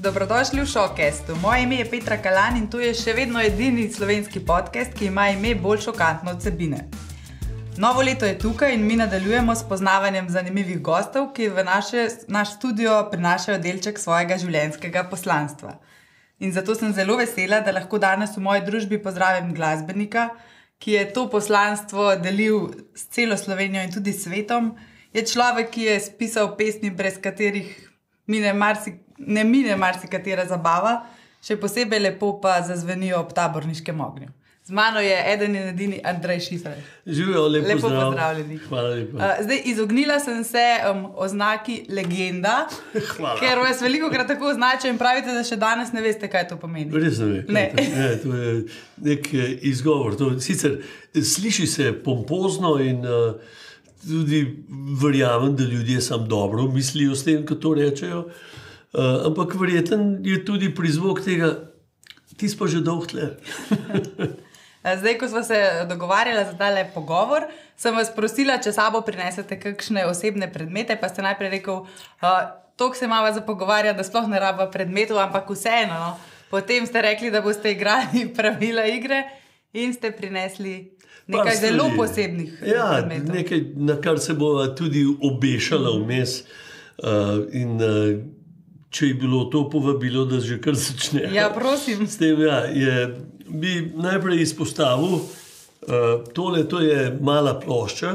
Dobrodošli v Showcastu. Moje ime je Petra Kalan in to je še vedno edini slovenski podcast, ki ima ime bolj šokantno od vsebine. Novo leto je tukaj in mi nadaljujemo s poznavanjem zanimivih gostov, ki v naš studio prinašajo delček svojega življenjskega poslanstva. In zato sem zelo vesela, da lahko danes v moji družbi pozdravim glasbenika, ki je to poslanstvo delil s celo Slovenijo in tudi svetom. Je človek, ki je spisal pesmi, brez katerih ne mine marsikatera zabava, še posebej lepo pa zazvenijo ob taborniškem ognju. Z mano je eden in edini Andrej Šifer. Živijo, lepo pozdravljeni. Hvala lepa. Zdaj, izognila sem se oznaki legenda, ker vas velikokrat tako označajo in pravite, da še danes ne veste, kaj to pomeni. Res ne ve. To je nek izgovor. To sicer sliši se pompozno in tudi verjamem, da ljudje sam dobro mislijo s tem, ko to rečejo, ampak verjeten je tudi prizvok tega, ti smo že dolgo tle. Zdaj, ko smo se dogovarjali za tale pogovor, sem vas prosila, če sabo prinesete kakšne osebne predmete, pa ste najprej rekel, toliko se imava za pogovarjati, da sploh ne raba predmetov, ampak vseeno. No. Potem ste rekli, da boste igrali pravila igre in ste prinesli nekaj zelo posebnih predmetov. Nekaj, na kar se bova tudi obešala vmes in če je bilo to povabilo, da že kar začne. Ja, prosim. S tem, bi najprej izpostavil, to je mala plošča.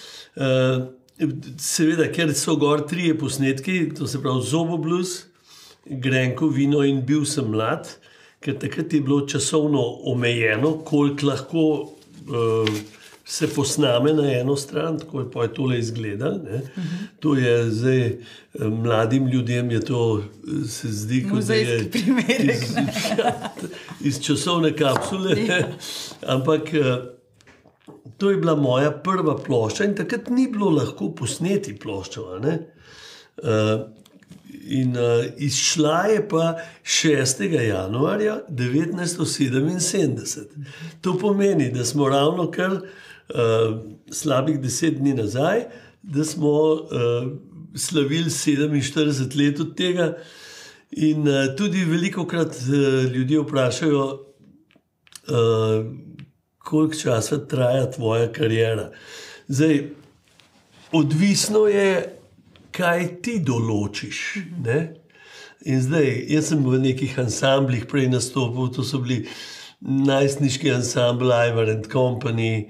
Seveda, ker so gor 3 posnetki, to se pravi Zoboblues, Grenko vino in Bil sem mlad, ker takrat je bilo časovno omejeno, koliko lahko se posname na eno stran, tako je pa je tole izgledal. To je zdaj, mladim ljudem je to, se zdi, kot da je primerek, iz časovne kapsule, ampak to je bila moja prva plošča in takrat ni bilo lahko posneti ploščo. In izšla je pa 6. januarja 1977. To pomeni, da smo ravno kar slabih 10 dni nazaj, da smo slavili 47 let od tega in tudi velikokrat ljudje vprašajo, koliko časa traja tvoja kariera. Zdaj, odvisno je, kaj ti določiš. Ne? In zdaj, jaz sem v nekih ansamblih prej nastopil, to so bili najstniški ansambl Ivar and Company,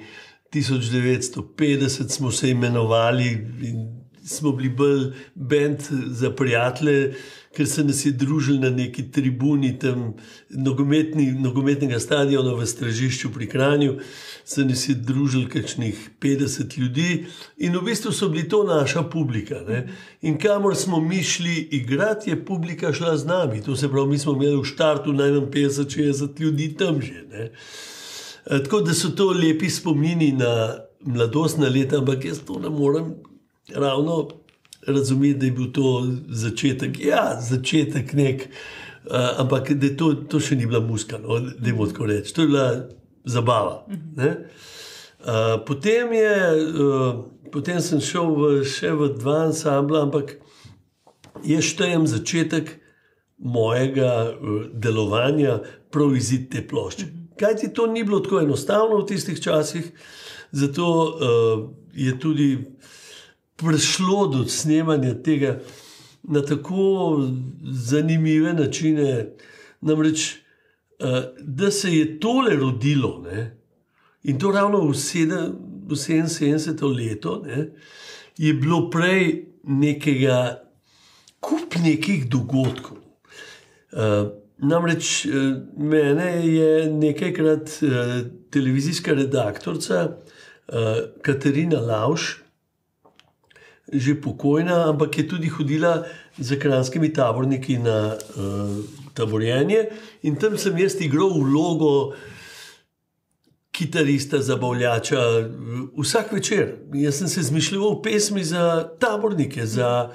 1950 smo se imenovali in smo bili bolj band za prijatelje, ker se nas je družili na neki tribuni tam nogometnega stadiona v Stražišču pri Kranju, se nas je družili kakšnih 50 ljudi in v bistvu so bili to naša publika. Ne? In kamor smo mi šli igrati, je publika šla z nami. To se pravi, mi smo imeli v štartu najmanj 50-60 ljudi tam že. Ne? Tako da so to lepi spomini na mladostna leta, ampak jaz to ne morem ravno razumeti, da je bil to začetek. Ja, začetek nek, ampak da to še ni bila muzika, no, dajmo tako reči. To je bila zabava. Ne? Potem sem šel še v 2 ansambla, ampak jaz štejem začetek mojega delovanja prav izid te plošče. Kajti to ni bilo tako enostavno v tistih časih, zato je tudi prišlo do snemanja tega na tako zanimive načine. Namreč, da se je tole rodilo, ne, in to ravno v 77. leto, ne, je bilo prej kup nekih dogodkov. Namreč mene je nekajkrat televizijska redaktorica Katarina Lauš, že pokojna, ampak je tudi hodila z kranjskimi taborniki na taborjenje in tam sem jaz igral vlogo kitarista, zabavljača vsak večer. Jaz sem se izmišljeval pesmi za tabornike, za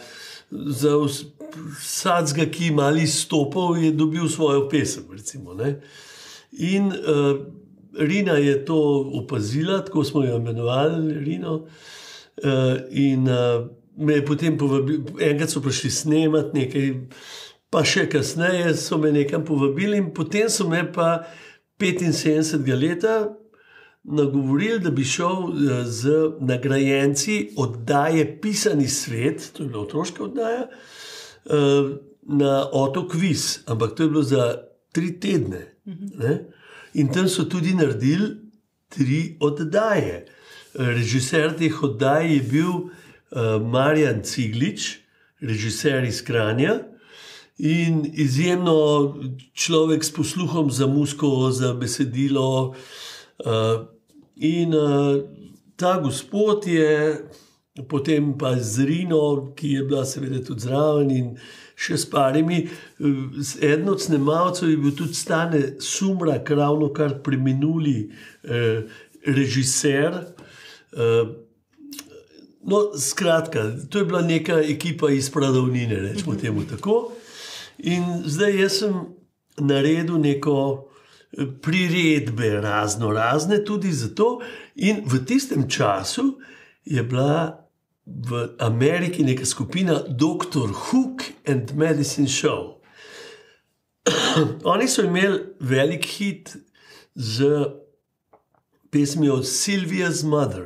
vsakega, ki malo izstopal, je dobil svojo pesem, recimo. Ne? In Rina je to opazila, tako smo jo imenovali, Rino, in me je potem povabil, enkrat so prišli snemati nekaj Pa še kasneje so me nekam povabili in potem so me pa 75 leta nagovorili, da bi šel z nagrajenci oddaje Pisani svet, to je bila otroška oddaja, na otok Vis, ampak to je bilo za 3 tedne. Ne? In tam so tudi naredili 3 oddaje. Režiser teh oddaj je bil Marjan Ciglič, režiser iz Kranja in izjemno človek s posluhom za muziko, za besedilo. In ta gospod je potem pa z Rino, ki je bila seveda tudi zraven in še s parimi, eden od snemalcev je bil tudi Stane Sumrak, ravno kar preminuli režiser. No, skratka, to je bila neka ekipa iz Pradavnine, rečemo temu tako. In zdaj jaz sem naredil neko priredbe razne tudi zato. In v tistem času je bila v Ameriki neka skupina Dr. Hook and Medicine Show. Oni so imeli velik hit z pesmijo Sylvia's Mother.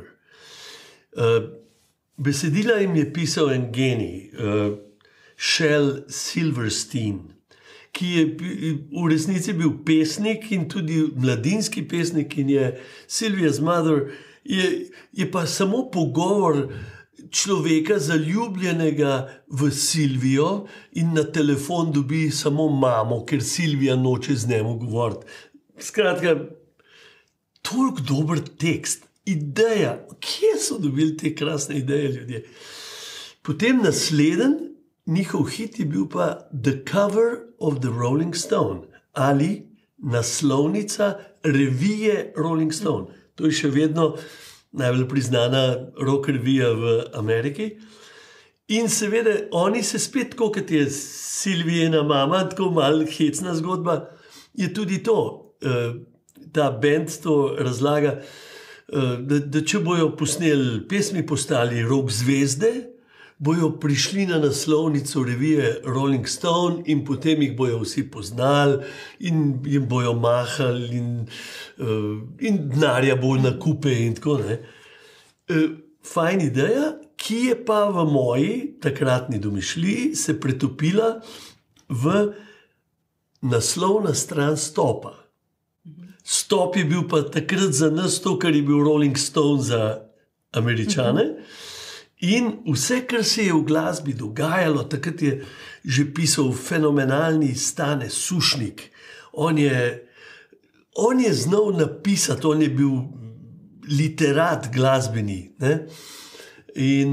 Besedila jim je pisal en genij, Shel Silverstein, ki je v resnici bil pesnik in tudi mladinski pesnik in je Sylvia's Mother je pa samo pogovor človeka zaljubljenega v Silvijo in na telefon dobi samo mamo, ker Silvija noče z njemu govoriti. Skratka, toliko dober tekst, ideja, kje so dobili te krasne ideje ljudje. Potem naslednji njihov hit je bil pa The Cover of the Rolling Stone ali naslovnica revije Rolling Stone. To je še vedno najbolj priznana rock revija v Ameriki. In seveda oni se spet, tako kot je Silvijina mama, tako malo hecna zgodba, je tudi to. Ta band to razlaga, da če bojo posneli pesmi, postali rock zvezde, bojo prišli na naslovnico revije Rolling Stone in potem jih bojo vsi poznali in jim bojo mahali in denarja bo na kupe in tako ne. Fajn ideja, ki je pa v moji takratni domišljiji se pretopila v naslovna stran Stopa. Stop je bil pa takrat za nas to, kar je bil Rolling Stone za Američane. In vse, kar se je v glasbi dogajalo, takrat je že pisal fenomenalni Stane Sušnik. On je znal napisati, on je bil literat glasbeni. Ne? In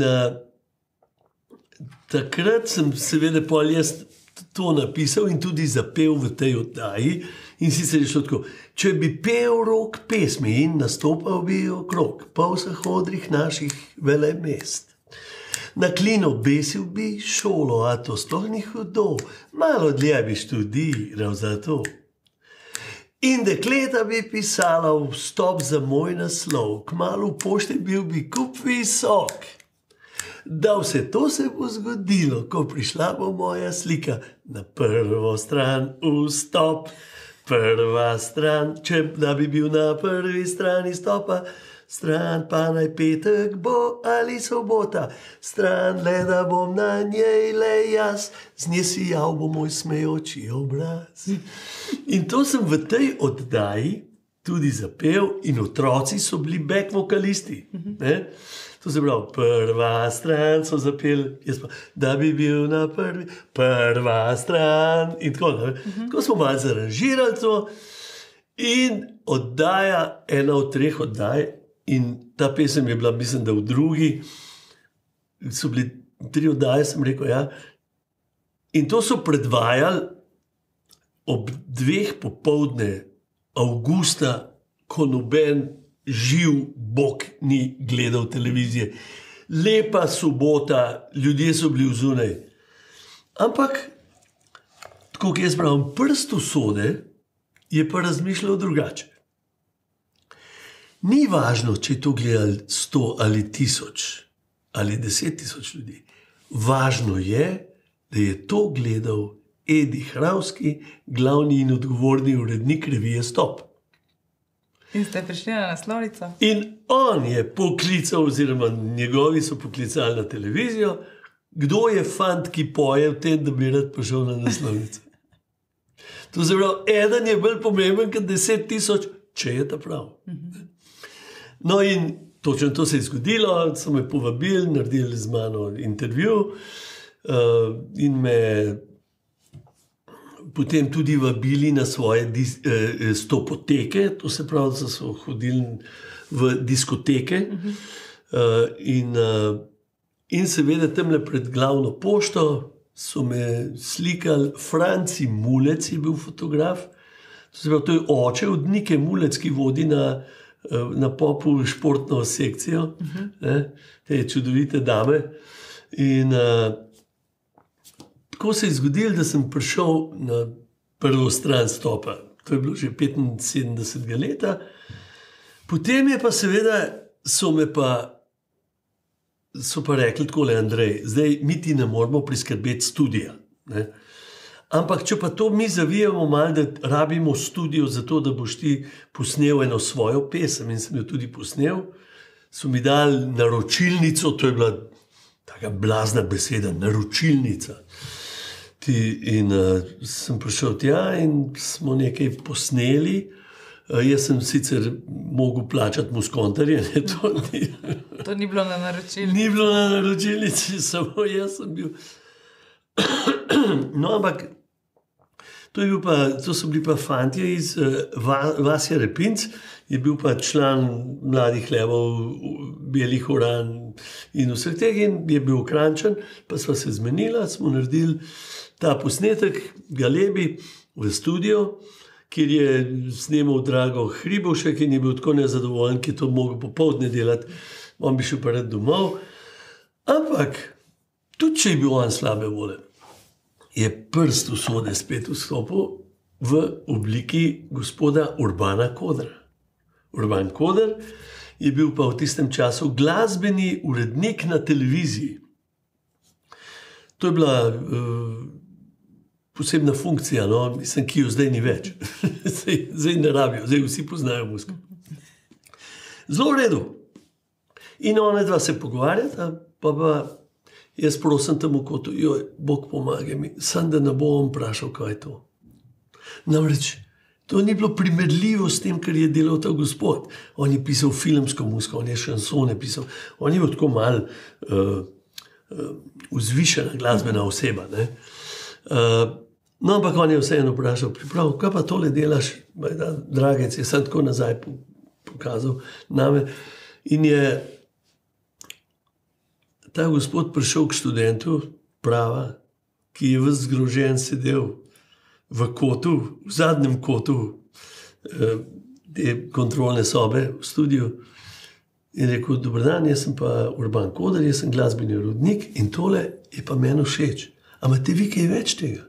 takrat sem seveda pol jaz to napisal in tudi zapel v tej oddaji. In sicer je šlo tako, če bi pel rock pesmi in nastopal bi okrog po vseh odrih naših velemest. Na klin obesil bi šolo, a to sploh ni hudo, malo dlje bi študiral za to. In dekleta bi pisala vstop za moj naslov, kmalu v pošti bil bi kup visok. Da vse to se bo zgodilo, ko prišla bo moja slika na prvo stran vstop. Prva stran, če da bi bil na prvi strani Stopa, stran pa naj petek bo ali sobota, stran le da bom na njej le jaz, z nje sijal bo moj smejoči obraz. In to sem v tej oddaji tudi zapel in otroci so bili back vokalisti. Ne? To se pravi, prva stran so zapeli, jaz pa, da bi bil na prva stran in tako naprej. Tako smo malo zaranžirali to in oddaja, ena od 3 oddaj in ta pesem je bila, mislim, da v drugi, so bili 3 oddaje, sem rekel, ja. In to so predvajali ob 2 popoldne avgusta, ko noben živ bog ni gledal televizije. Lepa sobota, ljudje so bili vzunaj. Ampak, tako kot jaz pravim, prst usode je pa razmišljal drugače. Ni važno, če je to gledali 100 ali 1000 ali 10 000 ljudi. Važno je, da je to gledal Edi Hravski, glavni in odgovorni urednik revije Stop. In ste prišli na naslovnico? In on je poklical, oziroma njegovi so poklicali na televizijo, kdo je fant, ki poje v tem, da bi rad prišel na naslovnico. To se pravi, eden je bolj pomemben kot 10.000, če je ta prav. No in točno to se je zgodilo, so me povabili, naredili z mano intervju in me potem tudi vabili na svoje stopoteke, to se pravi, da so hodili v diskoteke in seveda tamle pred glavno pošto so me slikali. Franci Mulec je bil fotograf, to se pravi, to je oče od Nike Mulec, ki vodi na Popu športno sekcijo, te čudovite dame. In tako se je zgodilo, da sem prišel na prvo stran Stopa. To je bilo že 75. leta. Potem je pa seveda, so pa rekli takole, Andrej, zdaj mi ti ne moramo priskrbeti studija. Ne? Ampak če pa to mi zavijamo malo, da rabimo studio za to, da boš ti posnel eno svojo pesem, in sem jo tudi posnel, so mi dali naročilnico, to je bila taka blazna beseda, naročilnica. In sem prišel tja in smo nekaj posneli. Jaz sem sicer mogel plačati muskontarje. To ni bilo na naročilnici. Ni bilo na naročilnici, samo jaz sem bil. No, ampak to so bili pa fantje iz Vasja Repinc, je bil pa član Mladih levov, Belih uran in vseh teh, in je bil Kranjčan, pa sva se zmenila, smo naredili ta posnetek Galebi v studio, kjer je snemal Drago Hribovšek in je bil tako nezadovoljen, ki je to mogel popoldne delati, on bi šel pa rad domov. Ampak, tudi če je bil on slabe volje, je prst usode spet vstopil v obliki gospoda Urbana Kodra. Urban Koder je bil pa v tistem času glasbeni urednik na televiziji. To je bila posebna funkcija, no? Mislim, ki jo zdaj ni več. Zdaj ne rabijo, zdaj vsi poznajo muziko. Zelo v redu. In ona dva se pogovarjata, pa jaz prosim tam v kotu, joj, Bog pomagaj mi, sam da ne bom vprašal, kaj je to. Namreč, to ni bilo primerljivo s tem, kar je delal ta gospod. On je pisal filmsko muziko, on je šansone pisal, on je bil tako malo vzvišena glasbena oseba, ne. No, ampak on je vseeno vprašal, priprav, kaj pa tole delaš, dragec, je sam tako nazaj pokazal name. In je ta gospod prišel k študentu prava, ki je ves zgrožen sedel v kotu, v zadnjem kotu te kontrolne sobe v studiu, in rekel, dober dan, jaz sem pa Urban Koder, jaz sem glasbeni urednik in tole je pa meni všeč. A imate vi kaj več tega?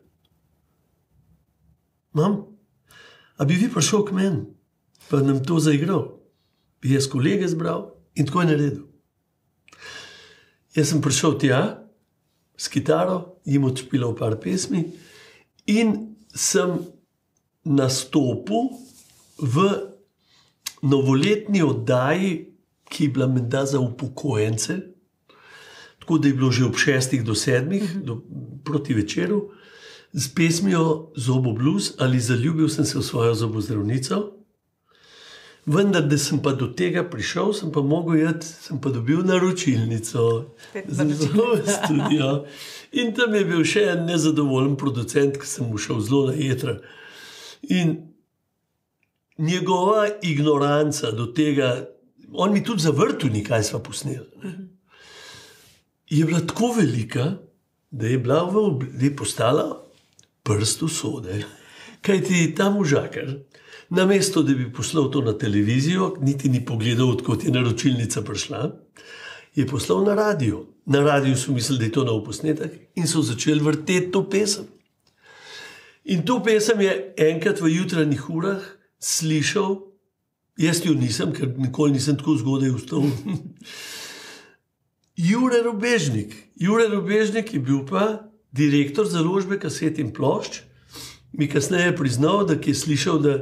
Mam? A bi vi prišel k meni, pa nam to zaigral? Bi jaz kolege zbral in tako je naredil. Jaz sem prišel tja s kitaro, jim odšpilal par pesmi in sem nastopil v novoletni oddaji, ki je bila menda za upokojence, tako da je bilo že ob 6 do 7, proti večeru, z pesmijo Zoboblues ali Zaljubil sem se v svojo zobozdravnico. Vendar, da sem pa do tega prišel, sem pa mogel jeti, sem pa dobil naročilnico za studio. In tam je bil še en nezadovoljen producent, ki sem mu šel zelo na jetra. In njegova ignoranca do tega, on mi tudi zavrtel nekaj sva posneli, je bila tako velika, da je postala prst usode. Kajti ta možakar, namesto da bi poslal to na televizijo, niti ni pogledal, odkot je naročilnica prišla, je poslal na radio. Na radiju so mislili, da je to nov posnetek in so začeli vrteti to pesem. In to pesem je enkrat v jutranjih urah slišal, jaz jo nisem, ker nikoli nisem tako zgodaj vstal, Jure Robežnik. Jure Robežnik je bil pa direktor založbe kaset in plošč mi kasneje priznal, da je slišal, da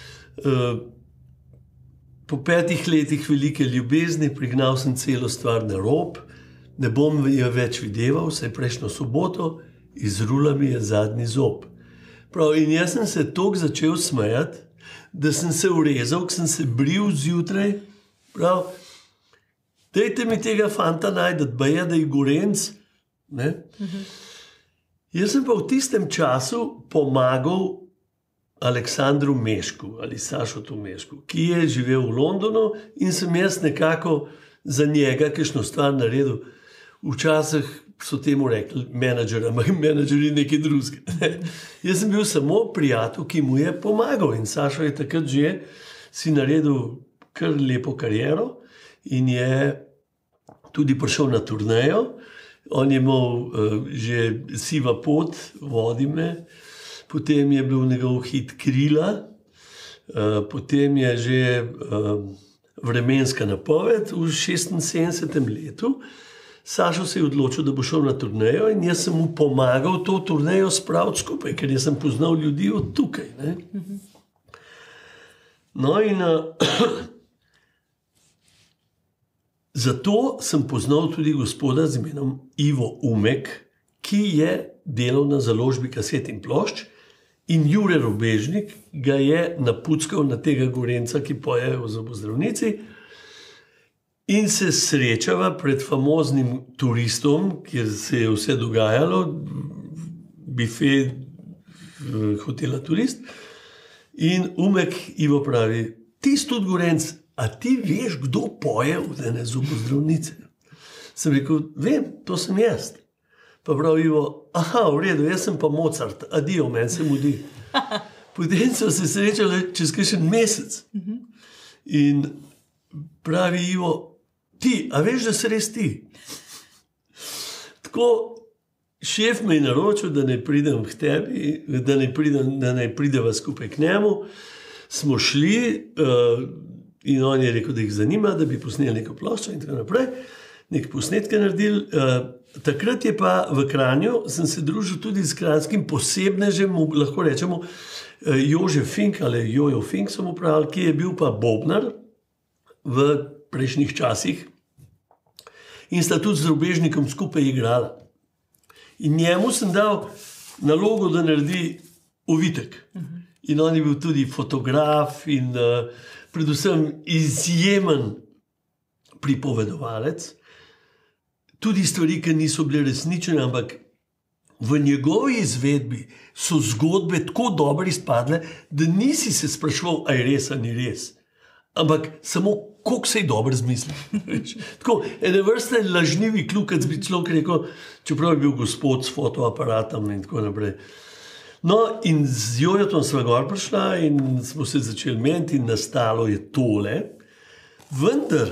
po 5 letih velike ljubezni prignal sem celo stvar na rob, ne bom jo več videval, saj prejšnjo soboto izrula mi je zadnji zob. Prav, in jaz sem se toliko začel smejati, da sem se urezal, ko sem se bril zjutraj. Prav, dajte mi tega fanta najdeti, baje, da je Gorenc. Jaz sem pa v tistem času pomagal Aleksandru Mešku ali Sašotu Mešku, ki je živel v Londonu in sem jaz nekako za njega kakšno stvar naredil. Včasih so temu rekli menedžer, ampak menedžer je nekaj drugega. Jaz sem bil samo prijatelj, ki mu je pomagal in Sašo je takrat že si naredil kar lepo kariero in je tudi prišel na turnejo. On je imel že Siva pot, Vodi me, potem je bil njegov hit Krila, potem je že Vremenska napoved v 76. letu. Sašo se je odločil, da bo šel na turnejo in jaz sem mu pomagal to turnejo spraviti skupaj, ker jaz sem poznal ljudi od tukaj. No in zato sem poznal tudi gospoda z imenom Ivo Umek, ki je delal na založbi kaset in plošč in Jure Robežnik ga je napuckal na tega Gorenca, ki poje v Zobozdravnici in se srečava pred famoznim turistom, kjer se je vse dogajalo, bife hotela Turist in Umek Ivo pravi, ti si tudi Gorenc, a ti veš, kdo poje v ene Zobozdravnice? Sem rekel, vem, to sem jaz. Pa pravi Ivo, aha, v redu, jaz sem pa Mozart, adijo, meni se mudi. Potem so se srečali čez kakšen mesec. In pravi Ivo, ti, a veš, da si res ti? Tako, šef me je naročil, da ne pridem k tebi, da ne prideva skupaj k njemu. Smo šli in on je rekel, da jih zanima, da bi posneli neko ploščo in tako naprej. Nek posnetke naredili. Takrat je pa v Kranju, sem se družil tudi s kranjskim posebnežem, lahko rečemo Jože Fink ali Jojo Fink sem upravil, ki je bil pa bobnar v prejšnjih časih in sta tudi z Robežnikom skupaj igrala. In njemu sem dal nalogo, da naredi ovitek. In on je bil tudi fotograf in predvsem izjemen pripovedovalec. Tudi stvari, ki niso bile resnične, ampak v njegovi izvedbi so zgodbe tako dobro izpadle, da nisi se spraševal, a je res ali ni res. Ampak samo, koliko se je dobro zmislil. Tako, ene vrste lažnivi kljukac bi človek rekel, čeprav je bil gospod s fotoaparatom in tako naprej. No, in z Jojotom sva gor prišla in smo se začeli meniti in nastalo je tole. Vendar,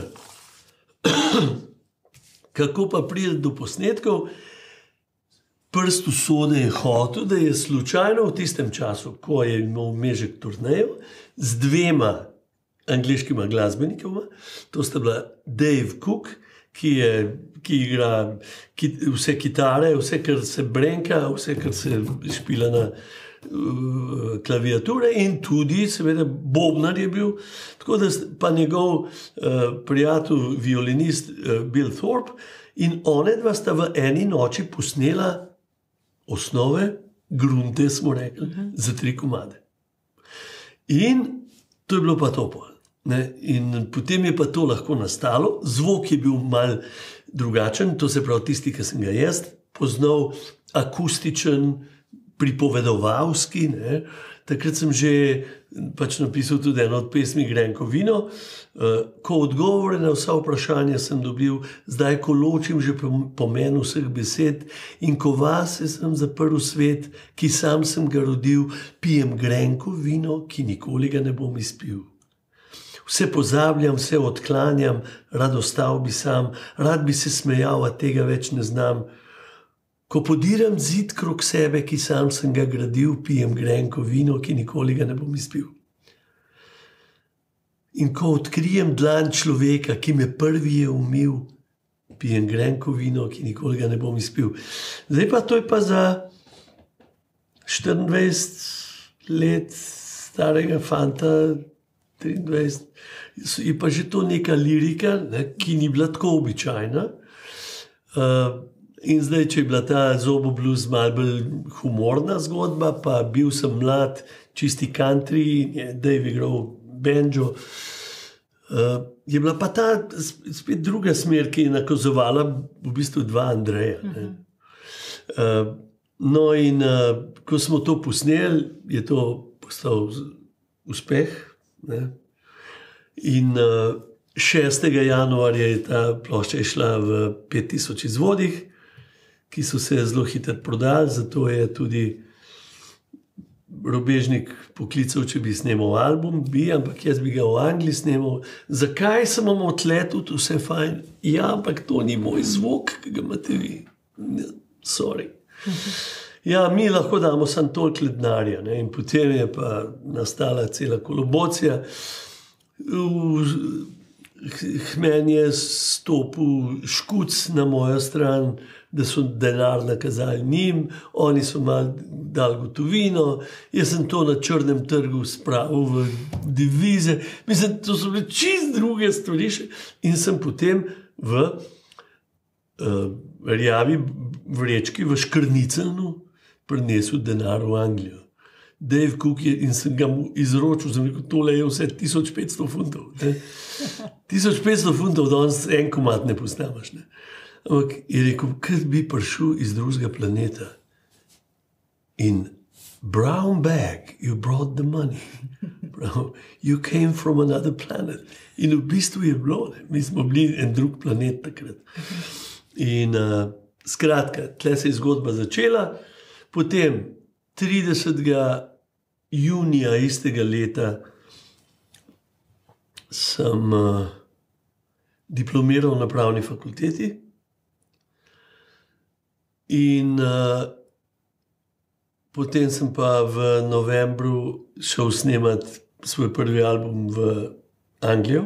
kako pa pride do posnetkov, prst usode je hotel, da je slučajno v tistem času, ko je imel Mežek turnejo, z 2 angleškima glasbenikoma, to sta bila Dave Cook, ki igra vse kitare, vse, kar se brenka, vse, kar se špila na klaviature in tudi, seveda, bobnar je bil, tako da pa njegov prijatelj, violinist Bill Thorpe in one dva sta v eni noči posnela osnove, grunte smo rekli, za 3 komade. In to je bilo pa to pol. In potem je pa to lahko nastalo, zvok je bil mal drugačen, to se pravi tisti, ki sem ga jaz poznal, akustičen, pripovedovalski. Takrat sem že pač napisal tudi eno od pesmi Grenko vino, ko odgovore na vsa vprašanja sem dobil, zdaj ko ločim že pomen vseh besed in ko vase sem zaprl svet, ki sam sem ga rodil, pijem Grenko vino, ki nikoli ga ne bom izpil. Vse pozabljam, vse odklanjam, rad ostal bi sam, rad bi se smejal, a tega več ne znam. Ko podiram zid krog sebe, ki sam sem ga gradil, pijem Grenko vino, ki nikoli ga ne bom izpil. In ko odkrijem dlan človeka, ki me prvi je umil, pijem grenko vino, ki nikoli ga ne bom izpil. Zdaj pa to je pa za 24 let starega fanta, 23, je pa že to neka lirika, ne, ki ni bila tako običajna. In zdaj, če je bila ta Zobo blues malo bolj humorna zgodba, pa bil sem mlad, čisti country, Dave igral banjo, je bila pa ta spet druga smer, ki je nakazovala v bistvu dva Andreja. No in ko smo to posneli, je to postal uspeh. Ne? In 6. januarja je ta plošča šla v 5000 izvodih, ki so se zelo hitro prodali, zato je tudi Robežnik poklical, če bi snemal album, ampak jaz bi ga v Angliji snemal. Zakaj sem imel tle tudi vse fajn? Ja, ampak to ni moj zvok, ki ga imate vi. Sorry. Ja, mi lahko damo samo toliko denarja, ne? In potem je pa nastala cela kolobocija. Meni je stopil Škuc na mojo stran, da so denar nakazali njim, oni so malo dali gotovino, jaz sem to na črnem trgu spravil v devize. Mislim, to so bile čist druge stvari še. In sem potem v rjavi vrečki v Škrnicelnu prinesel denar v Anglijo. Dave Cook je, in sem ga izročil, sem rekel, tole je vse 1500 funtov. 1500 funtov, danes en komad ne postaviš. Ampak je rekel, kad bi prišel iz drugega planeta in brown bag, you brought the money. You came from another planet. In v bistvu je bilo, mi smo bili en drug planet takrat. In skratka, tle se je zgodba začela, potem 30. junija istega leta sem diplomiral na pravni fakulteti in potem sem pa v novembru šel snemati svoj prvi album v Anglijo,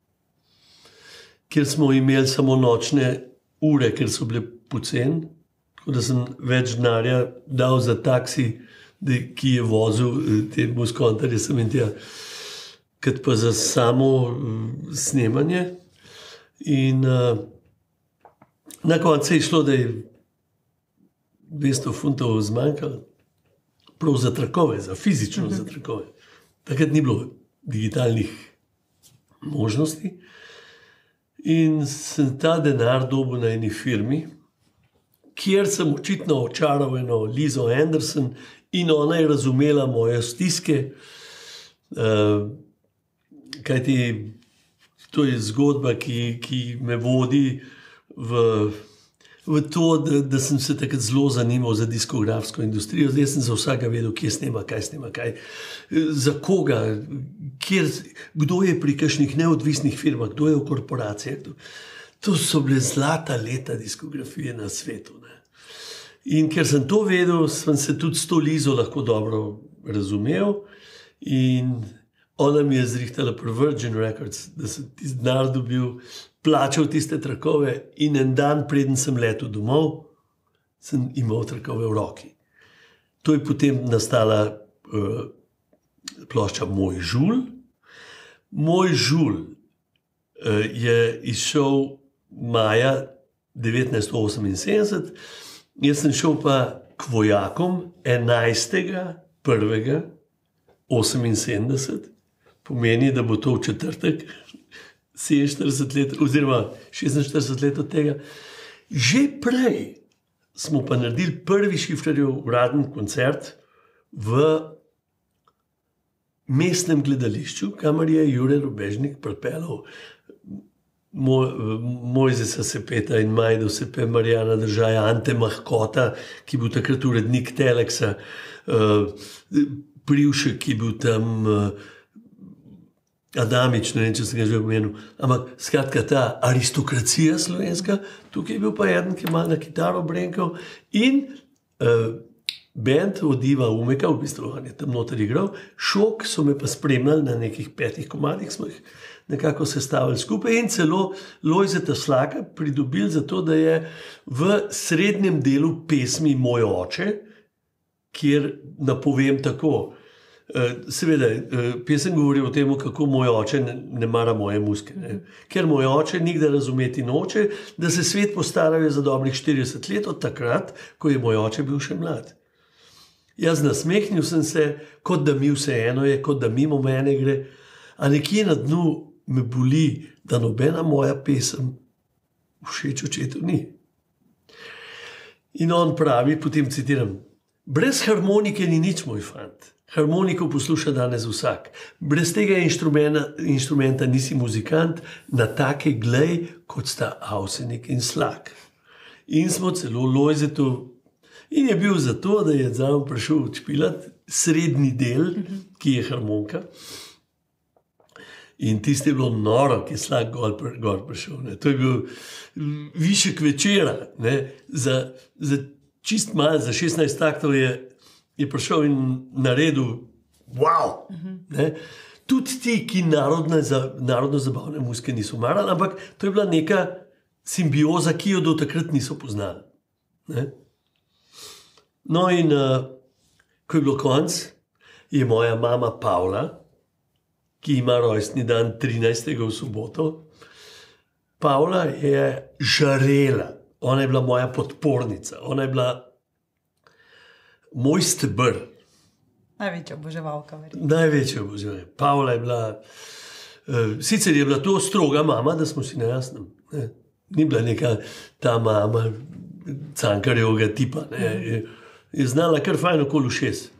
kjer smo imeli samo nočne ure, ker so bile poceni. Tako da sem več denarja dal za taksi, ki je vozil te muskontarje sem in tja, kot pa za samo snemanje. In na koncu je šlo, da je 200 funtov zmanjkalo, prav za trakove, za fizično za trakove. Takrat ni bilo digitalnih možnosti. In sem ta denar dobil na eni firmi, kjer sem očitno očaral eno Lizo Anderson in ona je razumela moje stiske. Kajti to je zgodba, ki me vodi v to, da sem se takrat zelo zanimal za diskografsko industrijo. Zdaj sem za vsega vedel, kje snema, kaj, za koga, kdo je pri kakšnih neodvisnih firmah, kdo je v korporacijah. To so bile zlata leta diskografije na svetu. Ne? In ker sem to vedel, sem se tudi s to Lizo lahko dobro razumel in ona mi je zrihtala pri Virgin Records, da sem tisti denar dobil, plačal tiste trakove in en dan, preden sem letel domov, sem imel trakove v roki. To je potem nastala plošča Moj žulj. Moj žulj je izšel maja 1978, jaz sem šel pa k vojakom 11.1.78, pomeni, da bo to v četrtek, 47 let, oziroma 46 let od tega. Že prej smo pa naredili prvi Šifrerjev uraden koncert v mestnem gledališču, kamor je Jure Robežnik pripeljal Mojzesa Sepeta in Majdo Sepe, Marijana Držaja, Ante Mahkota, ki je bil takrat urednik Teleksa, Privšek, ki je bil tam, Adamič, ne vem, če sem ga že omenil. Ampak skratka ta aristokracija slovenska, tukaj je bil pa eden, ki ima na kitaro brenkal in band od Iva Umeka, v bistvu on je tam noter igral, Šok so me pa spremljali na nekih 5 komadih, smo jih nekako sestavili skupaj in celo Lojzeta Slaka pridobili za to, da je v srednjem delu pesmi Moj oče, kjer napovem tako. Seveda, pesem govori o tem, kako moj oče ne mara moje muzike. Ne? Ker moj oče nikdar razumeti noče, da se svet postarajo za dobrih 40 let od takrat, ko je moj oče bil še mlad. Jaz nasmehnil sem se, kot da mi vseeno je, kot da mimo mene gre, a nekje na dnu me boli, da nobena moja pesem všeč očetu ni. In on pravi, potem citiram, brez harmonike ni nič, moj fant. Harmoniko posluša danes vsak. Brez tega inštrumenta nisi muzikant, na take glej, kot sta Avsenik in Slak. In smo celo Lojzetu, in je bil zato, da je zraven prišel odšpilati srednji del, ki je harmonika. In tisto je bilo noro, ki je Slak gor prišel. Ne. To je bil višek večera. Ne. Za čist malo, za 16 taktov je prišel in naredil wow. Tudi ti, ki narodno-zabavne muzike niso marali, ampak to je bila neka simbioza, ki jo do takrat niso poznali. Ne? No in ko je bilo konc, je moja mama Pavla, ki ima rojstni dan 13. v soboto, Pavla je žarela. Ona je bila moja podpornica, ona je bila moj stebr. Največja oboževalka. Največja oboževalka. Pavla je bila, sicer je bila to stroga mama, da smo si na jasnem. Ne? Ni bila neka ta mama Cankarjevega tipa. Ne? Je znala kar fajn okoli 6.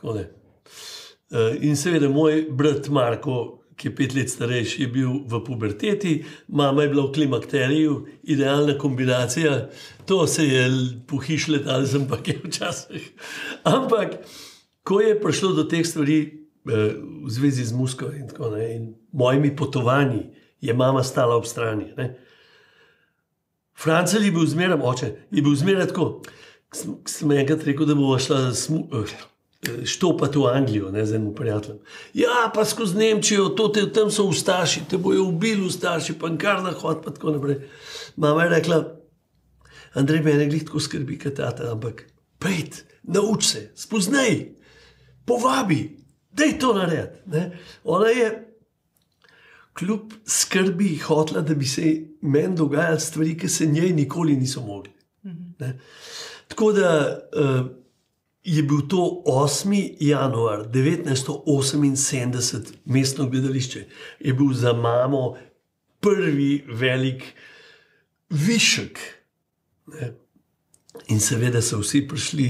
In seveda moj brat Marko, ki je 5 let starejši, je bil v puberteti, mama je bila v klimakteriju, idealna kombinacija, to se je po hiš letal, ampak je včasih. Ampak, ko je prišlo do teh stvari v zvezi z muziko in tako naprej, in mojimi potovanji, je mama stala ob strani. Ne? Francelj je bil zmeraj oče, je bil zmeraj tako. Sem enkrat rekel, da bova šla štopati v Anglijo, ne, z enim prijateljem. Ja, pa skozi Nemčijo, tam so ustaši, te bojo ubili ustaši, pa kar da hod, pa tako naprej. Mama je rekla, Andrej, mene glih tako skrbi, kaj tata, ampak pejt, nauč se, spoznaj, povabi, daj to narediti. Ne. Ona je kljub skrbi hotela, da bi se meni dogajali stvari, ki se njej nikoli niso mogli. Ne. Tako da je bil to 8. januar 1978, mestno gledališče, je bil za mamo prvi velik višek. Ne? In seveda so vsi prišli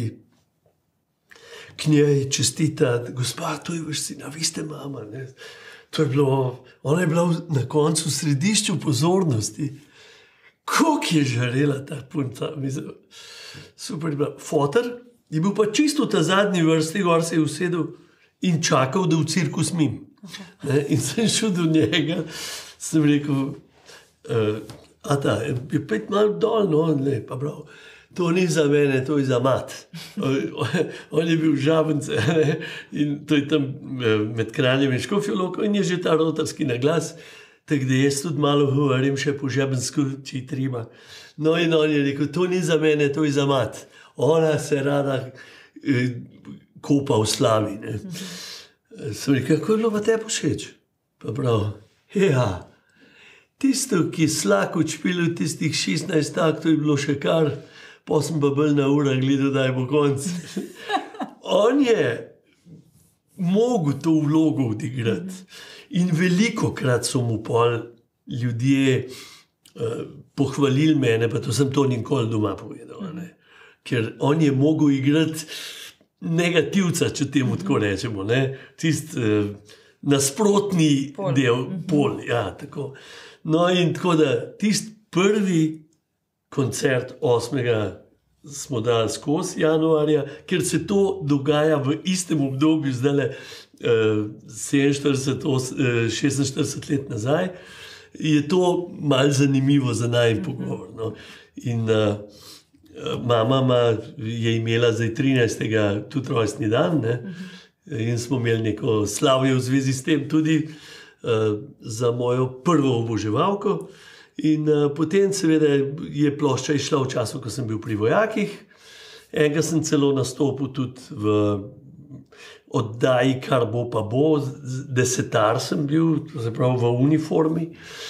k njej čestitati, gospa, to je vaš sin, a vi ste mama. Ne? To je bilo, ona je bila na koncu v središču pozornosti. Koliko je žarela ta punca, mislim, super je bila. Foter je bil pa čisto v ta zadnji vrsti, gor se je usedel in čakal, da v cirkus mim. In sem šel do njega, sem rekel, je pet malo dol, no, ne, pa prav, to ni za mene, to je za mat. On je bil Žabence, ne, in to je tam med Kranjem in Škofjo Loko in je že ta rotarski naglas, tako da jaz tudi malo govorim še po žabensko, če treba. No in on je rekel, to ni za mene, to je za mat. Ona se rada kopa v slavi. Ne. Sem rekel, kako je bilo pa te pošeč? Pa prav, ja, tisto, ki je Slak odšpilil tistih 16 taktov, je bilo še kar, pa sem pa bolj na urah gledal, da je bo konc. On je mogel to vlogo odigrati. In veliko krat so mu pol ljudje pohvalili mene, pa to sem to nikoli doma povedal. Ne? Ker on je mogel igrati negativca, če temu tako rečemo. Tist nasprotni del, pol. Ja, tako. No in tako da tist prvi koncert 8. smo dali skozi januarja, ker se to dogaja v istem obdobju, zdaj 46 let nazaj, je to malo zanimivo za najn pogovor. No. In Mama je imela zdaj 13. tudi rojstni dan, ne? In smo imeli neko slavje v zvezi s tem tudi za mojo prvo oboževalko. In potem seveda je plošča išla v času, ko sem bil pri vojakih. Enega sem celo nastopil tudi v oddaji Kar bo pa bo, desetar sem bil, zapravo v uniformi.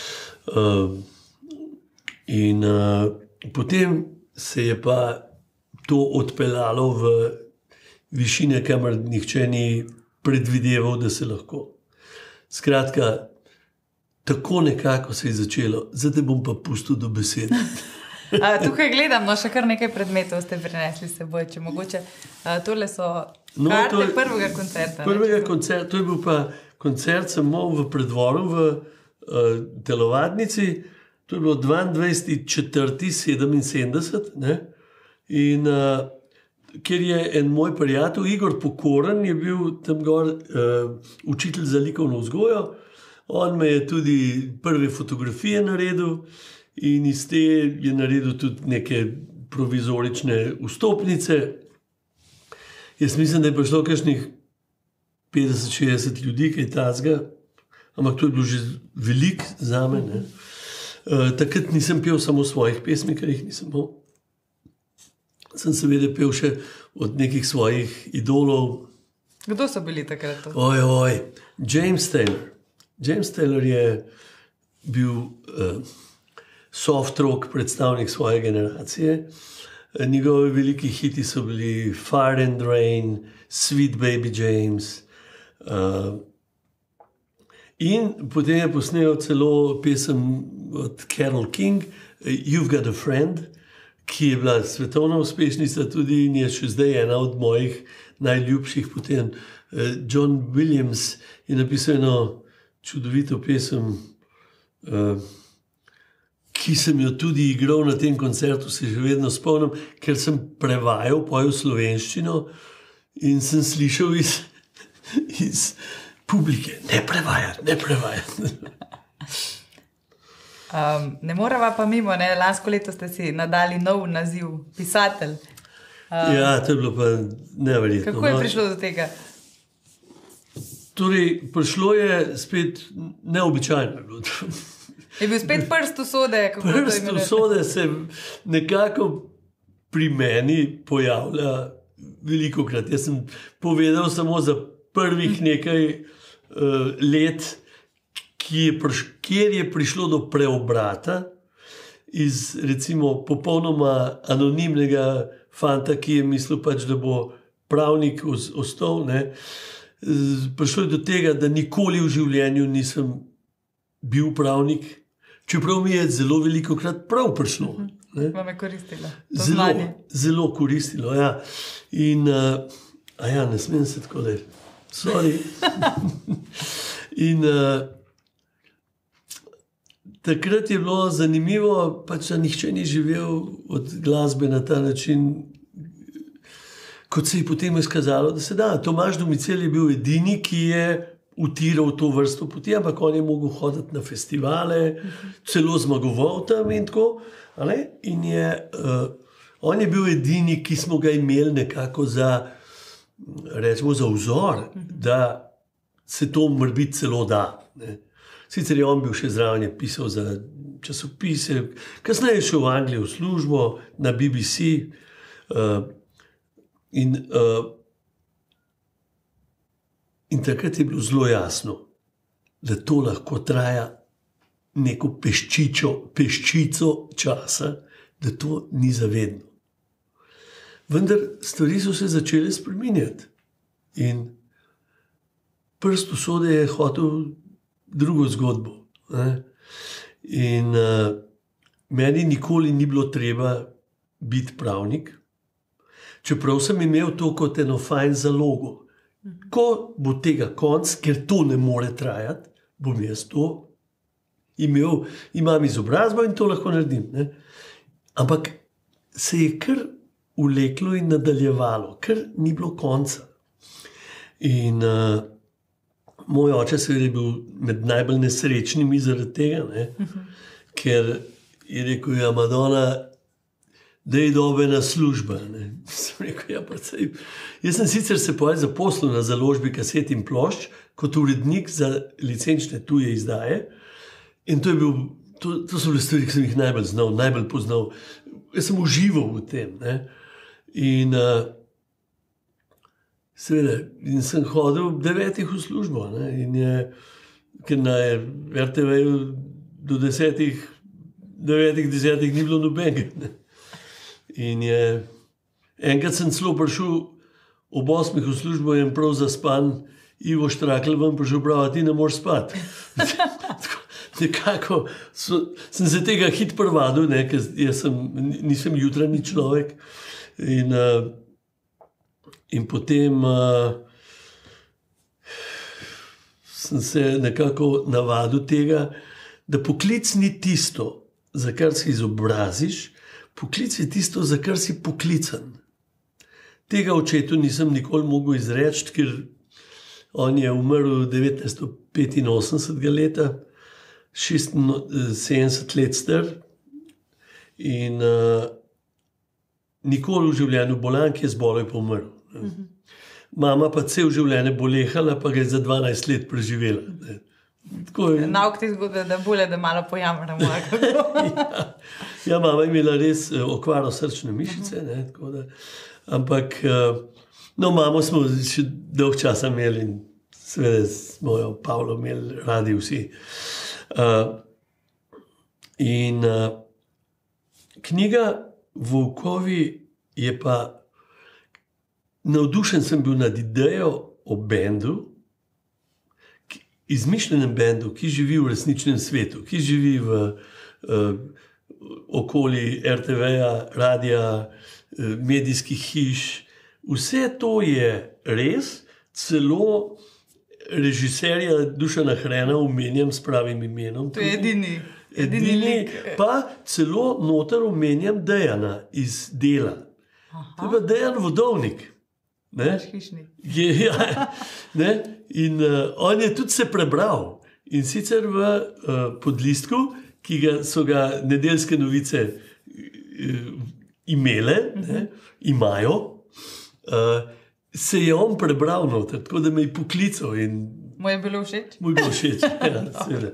In potem se je pa to odpeljalo v višine, kamor nihče ni predvideval, da se lahko. Skratka, tako nekako se je začelo. Zdaj te bom pa pustil do besede. Tukaj gledam, no, še kar nekaj predmetov ste prinesli s seboj, če mogoče. Tole so karte prvega koncerta. Prvega koncerta, to je bil pa koncert samo v predvoru v telovadnici. To je bilo 22.4.77, ne? In ker je en moj prijatelj, Igor Pokoren, je bil tam gor učitelj za likovno vzgojo. On me je tudi prve fotografije naredil in iz te je naredil tudi neke provizorične vstopnice. Jaz mislim, da je prišlo kakšnih 50-60 ljudi, kaj tazga, ampak to je bilo že veliko zame, ne? Takrat nisem pel samo svojih pesmi, ker jih nisem pel. Sem seveda pel še od nekih svojih idolov. Kdo so bili takrat? James Taylor. James Taylor je bil soft rock predstavnik svoje generacije. Njegovi veliki hiti so bili Fire and Rain, Sweet Baby James. In potem je posnel celo pesem od Carole King, You've Got a Friend, ki je bila svetovna uspešnica tudi in je še zdaj ena od mojih najljubših. Potem John Williams je napisal eno čudovito pesem, ki sem jo tudi igral na tem koncertu, se že vedno spomnim, ker sem prevajal pojo slovenščino in sem slišal iz publike, ne prevajati. Ne morava pa mimo, ne? Lansko leto ste si nadali nov naziv, pisatelj. Ja, to je bilo pa neverjetno. Kako je prišlo do tega? Torej, prišlo je spet neobičajno. Je bil spet prst usode? Prst usode se nekako pri meni pojavlja velikokrat. Jaz sem povedal samo za prvih nekaj let, kjer je prišlo do preobrata iz recimo popolnoma anonimnega fanta, ki je mislil pač, da bo pravnik ostal, ne. Prišlo je do tega, da nikoli v življenju nisem bil pravnik, čeprav mi je zelo velikokrat prav prišlo. Vam je koristilo? Zelo koristilo, ja. In, ne smem se tako le. Sorry. In takrat je bilo zanimivo, pač, da nihče ni živel od glasbe na ta način, kot se je potem izkazalo, da se da. Tomaž Domicel je bil edini, ki je utiral to vrsto poti, ampak on je mogel hoditi na festivale, celo zmagoval tam in tako. In on je bil edini, ki smo ga imeli nekako za, recimo, za vzor, da se to morebiti celo da. Ne. Sicer je on bil še zraven, je pisal za časopise, kasneje je šel v Anglijo v službo, na BBC. In takrat je bilo zelo jasno, da to lahko traja neko peščico časa, da to ni zavedno. Vendar stvari so se začele spreminjati in prst usode je hotel drugo zgodbo. In meni nikoli ni bilo treba biti pravnik, čeprav sem imel to kot eno fajn zalogo. Ko bo tega konc, ker to ne more trajati, bom jaz to imel, imam izobrazbo in to lahko naredim. Ne? Ampak se je kar vleklo in nadaljevalo, ker ni bilo konca. In moj oče seveda je bil med najbolj nesrečnimi zaradi tega, ne? Ker je rekel, ja, Madonna, da je dobena služba. Sem rekel, ja, jaz sem sicer se zaposlil na založbi kaset in plošč kot urednik za licenčne tuje izdaje in to so bile stvari, ki sem jih najbolj poznal. Jaz sem užival v tem. Ne? In seveda, in sem hodil 9 v službo. Ne? In ker na RTV-ju do 9, 10 ni bilo nobenega. In enkrat sem celo prišel ob 8 v službo in prav zaspan Ivo Štrakl vam prišel prav, ti ne moreš spati. Nekako sem se tega hit privadil, ker jaz nisem jutranji človek. In potem sem se nekako navadil tega, da poklic ni tisto, za kar si izobraziš, poklic je tisto, za kar si poklican. Tega očetu nisem nikoli mogel izreči, ker on je umrl 1985 leta, 76 let star in nikoli v življenju bolan, ki je zbolel, je pomrl. Mama pa cel življenje bolehala, pa ga je za 12 let preživela. Nauk te zgodbe, da bolje, da malo pojamramo. Ja, mama je imela res okvaro srčne mišice, ampak mamo smo še dolg časa imeli in seveda smo jo Pavlo imeli radi vsi. Knjiga Volkovi je pa, navdušen sem bil nad idejo o bendu, izmišljenem bendu, ki živi v resničnem svetu, ki živi v okoli RTV-ja, radija, medijskih hiš. Vse to je res, celo režiserja Dušana Hrena omenjam s pravim imenom. To je edini. Pa celo noter omenjam Dejana iz Dela. To je pa Dejan Vodovnik. In on je tudi se prebral in sicer v podlistku, ki so ga Nedeljske novice imajo, se je on prebral noter, tako da me je poklical. Mu je bilo všeč? Mu je bilo všeč, ja, seveda.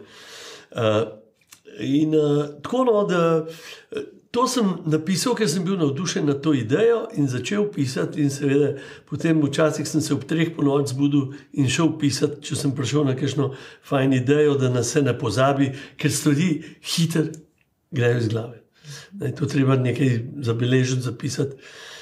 Tako da to sem napisal, ker sem bil navdušen nad to idejo in začel pisati in seveda potem včasih sem se ob 3 ponoči zbudil in šel pisati, če sem prišel na kakšno fajn idejo, da nas se ne pozabi, ker stvari hitro grejo iz glave. To treba nekaj zabeležiti, zapisati.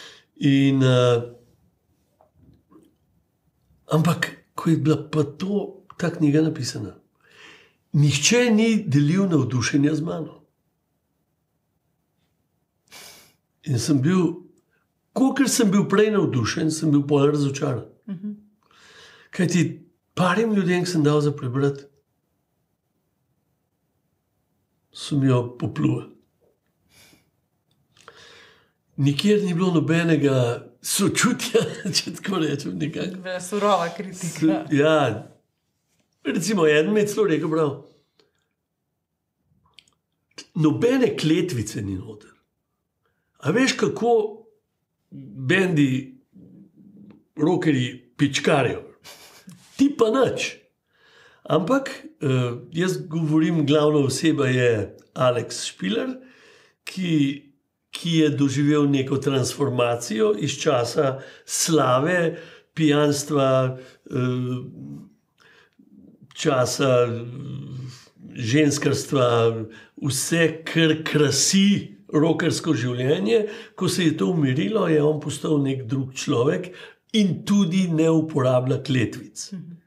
Ampak, ko je bila pa ta knjiga napisana, nihče ni delil navdušenja z mano. In sem bil, kolikor sem bil prej navdušen, sem bil bolj razočaran. Kajti parim ljudem, ki sem dal za prebrati, so mi jo popluli. Nikjer ni bilo nobenega sočutja, če tako rečem. Bila surova kritika. Ja, recimo, eden mi je celo rekel, prav, nobene kletvice ni noter. A veš, kako bendi, rockerji pičkarijo? Ti pa nič. Ampak jaz govorim, glavna oseba je Alex Špiler, ki je doživel neko transformacijo iz časa slave, pijanstva, časa ženskarstva, vse, kar krasi rockersko življenje. Ko se je to umirilo, je on postal nek drug človek in tudi ne uporablja kletvic.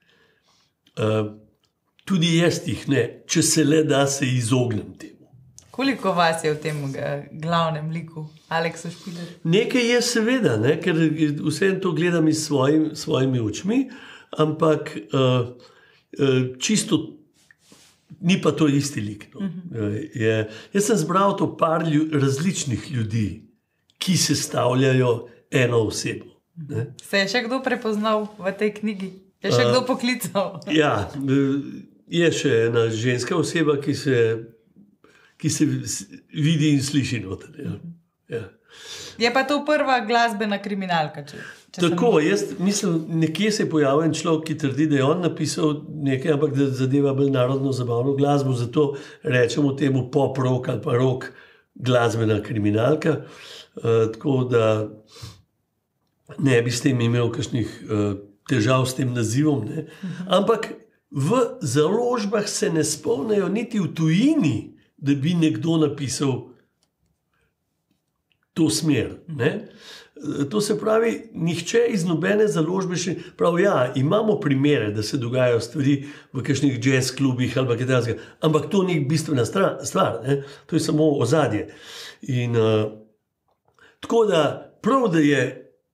Tudi jaz jih ne, če se le da, se izognem temu. Koliko vas je v tem glavnem liku, Aleksu Špilerju? Nekaj je seveda, ker vse to gledam iz svojimi očmi, ampak čisto ni pa to isti lik. Jaz sem zbral to par različnih ljudi, ki sestavljajo eno osebo. Se je še kdo prepoznal v tej knjigi? Je še kdo poklical? Ja, je še ena ženska oseba, ki se vidi in sliši noter. Ja. Je pa to prva glasbena kriminalka. Tako, jaz mislim, nekje se je pojavil en človek, ki trdi, da je on napisal nekaj, ampak da zadeva bolj narodno zabavno glasbo, zato rečemo temu pop rock ali pa rock glasbena kriminalka. Tako da ne bi s tem imel kakšnih težav s tem nazivom. Ne? Ampak v založbah se ne spomnijo niti v tujini, da bi nekdo napisal to smer. Ne? To se pravi, nihče iz nobene založbe še pravi, ja, imamo primere, da se dogajajo stvari v kakšnih jazz klubih ali kaj takega, ampak to ni bistvena stvar, ne? To je samo ozadje. In tako da prav, da je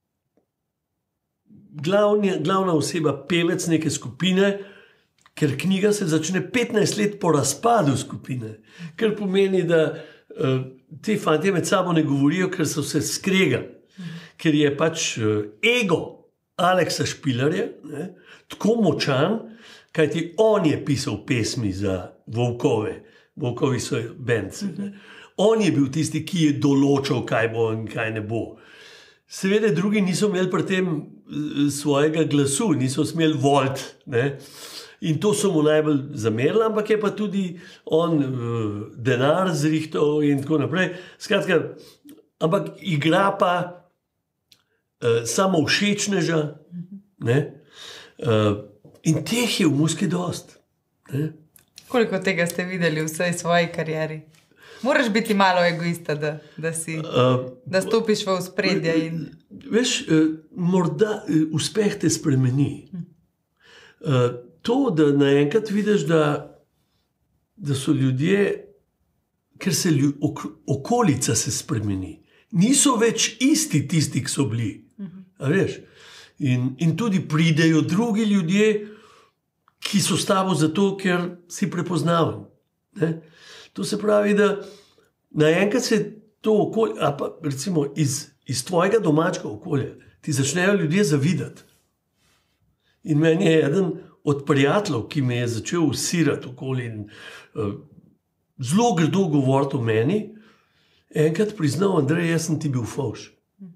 glavna oseba pevec neke skupine, ker knjiga se začne 15 let po razpadu skupine, kar pomeni, da ti fantje med sabo ne govorijo, ker so se skregali, ker je pač ego Aleksa Špilerja tako močan, kajti on je pisal pesmi za Volkove. Volkovi so band. On je bil tisti, ki je določal, kaj bo in kaj ne bo. Seveda drugi niso imeli pri tem svojega glasu, niso smeli voliti. In to so mu najbolj zamerili, ampak je pa tudi on denar zrihtal in tako naprej. Skratka, ampak igra pa samo všečneža. In teh je v muski dost. Koliko tega ste videli v vsej svoji karieri? Moraš biti malo egoista, da stopiš v ospredje. Veš, morda uspeh te spremeni. To, da naenkrat vidiš, da so ljudje, ker se okolica se spremeni. Niso več isti tisti, ki so bili. In tudi pridejo drugi ljudje, ki so s tabo zato, ker si prepoznaven. To se pravi, da naenkrat se to okolje, pa recimo iz tvojega domačega okolja, ti začnejo ljudje zavidati. In meni je eden od prijateljev, ki me je začel usirati okoli in zelo grdo govoriti o meni, enkrat priznal, Andrej, jaz sem ti bil fovš.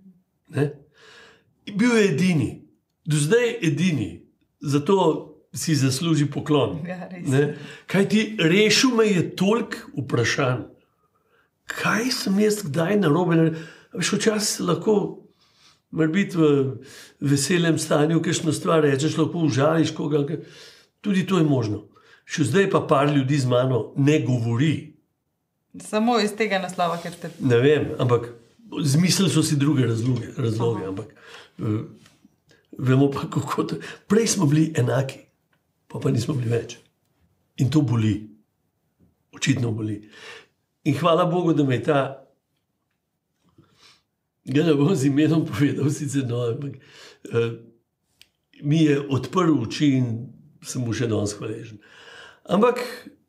Bil je edini, do zdaj edini, zato si zasluži poklon. Kaj ti rešil me je toliko vprašanj, kaj sem jaz kdaj narobe. Veš, včasih lahko biti v veselem stanju, kakšno stvar rečeš, lahko užališ koga. Tudi to je možno. Še zdaj pa par ljudi z mano ne govori. Samo iz tega naslova, ker te... Ne vem, ampak zmislili so si druge razloge, ampak vemo pa, kako to... Prej smo bili enaki, pa nismo bili več. In to boli. Očitno boli. In hvala Bogu, da me je ta... Ga ne bom z imenom povedal, sicer ampak mi je odprl oči in sem mu še danes hvaležen. Ampak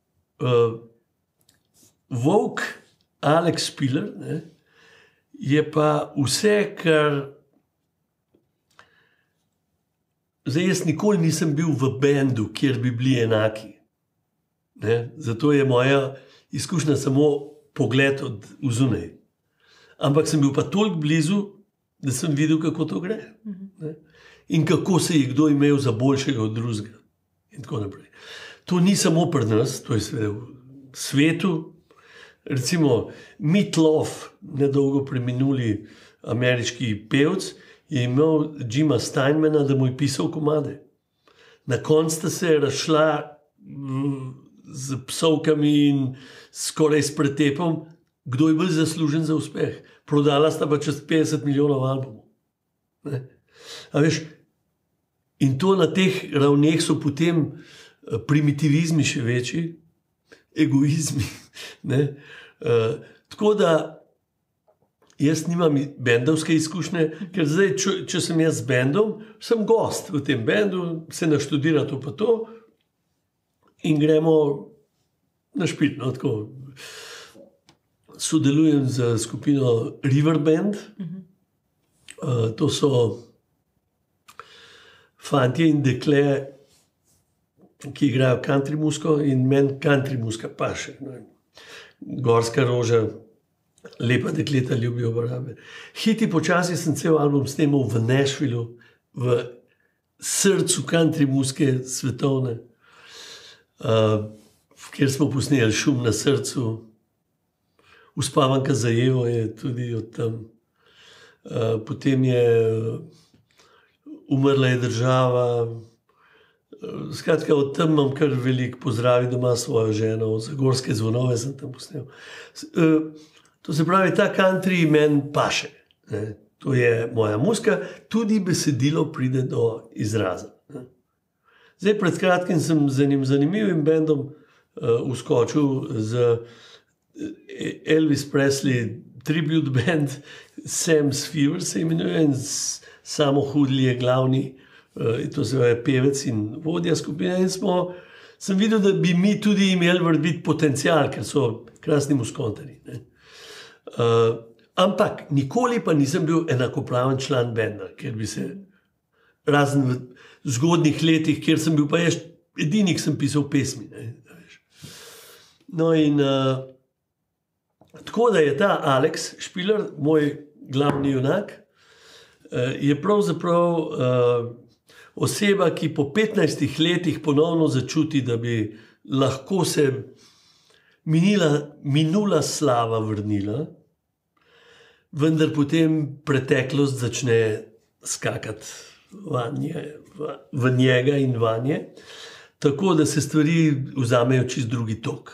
Volk Alex Špiler je pa vse, kar... Zdaj, jaz nikoli nisem bil v bendu, kjer bi bili enaki. Zato je moja izkušnja samo pogled od zunaj. Ampak sem bil pa toliko blizu, da sem videl, kako to gre. In kako se je kdo imel za boljšega od drugega. In tako naprej. To ni samo pri nas, to je seveda v svetu. Recimo Meat Loaf, nedolgo preminuli ameriški pevec, je imel Jima Steinmana, da mu je pisal komade. Na koncu sta se razšla z psovkami in skoraj s pretepom, kdo je bolj zaslužen za uspeh. Prodala sta pa čez 50 milijonov albumov. A veš, in to na teh ravneh so potem primitivizmi še večji, egoizmi. Tako da jaz nimam bendovske izkušnje, ker zdaj, če sem jaz z bendom, sem gost v tem bendu, se naštudira to pa to in gremo na špil. Tako sodelujem z skupino River Band. To so fantje in dekle, ki igrajo country muziko in meni country muzika paše. Gorska roža, Lepa dekleta ljubijo barabe. Hiti počasi sem cel album snemal v Nashvillu, v srcu country muzike svetovne, kjer smo posneli Šum na srcu, Uspavanka za Evo je tudi od tam. Potem je Umrla je država. Skratka, od tam imam kar veliko. Pozdravi doma svojo ženo, Zagorske zvonove sem tam posnel. To se pravi, ta country meni paše. Ne. To je moja muzika, tudi besedilo pride do izraza. Ne. Zdaj, pred kratkim sem z enim zanimivim bendom uskočil z Elvis Presley tribute band, Sam's Fever se imenuje, in Samo Hudley je glavni, to se pravi pevec in vodja skupine, in sem videl, da bi mi tudi imeli biti potencial, ker so krasni muskontari. Ampak nikoli pa nisem bil enakopraven član benda, ker bi se razen v zgodnih letih, kjer sem bil pa jaz edini, ki sem pisal pesmi. Ne, no in tako da je ta Alex Špiler, moj glavni junak, je pravzaprav oseba, ki po 15 letih ponovno začuti, da bi lahko se minula slava vrnila, vendar potem preteklost začne skakati v njega in vanje, tako da se stvari vzamejo čist drugi tok.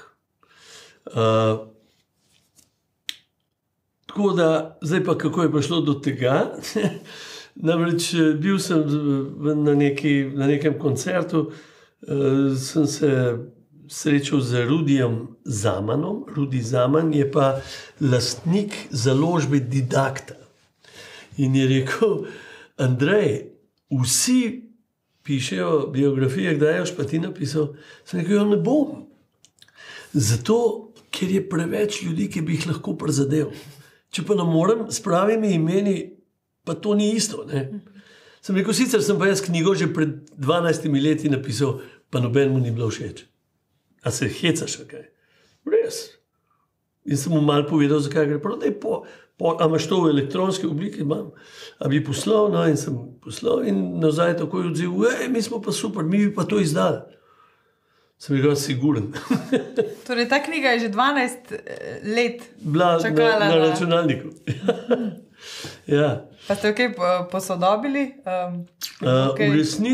Tako da, zdaj pa kako je prišlo do tega. Namreč bil sem na nekem koncertu, sem se srečal z Rudijem Zamanom. Rudi Zaman je pa lastnik založbe Didakta. In je rekel: Andrej, vsi pišejo biografije, kdaj boš pa ti napisal? Sem rekel: ja, ne bom. Zato, ker je preveč ljudi, ki bi jih lahko prizadel. Če pa ne morem s pravimi imeni, pa to ni isto. Ne? Sem rekel: sicer sem pa jaz knjigo že pred 12 leti napisal, pa nobenemu ni bilo všeč. A se hecaš, kaj? Res. In sem mu malo povedal, zakaj gre. A imaš to v elektronski obliki? Imam. A bi poslal? No, in sem poslal in nazaj takoj odziv: mi smo pa super, mi bi pa to izdali. Sem rekel: siguren. Torej, ta knjiga je že 12 let čakala na računalniku. Ja. Pa ste jo kaj posodobili? V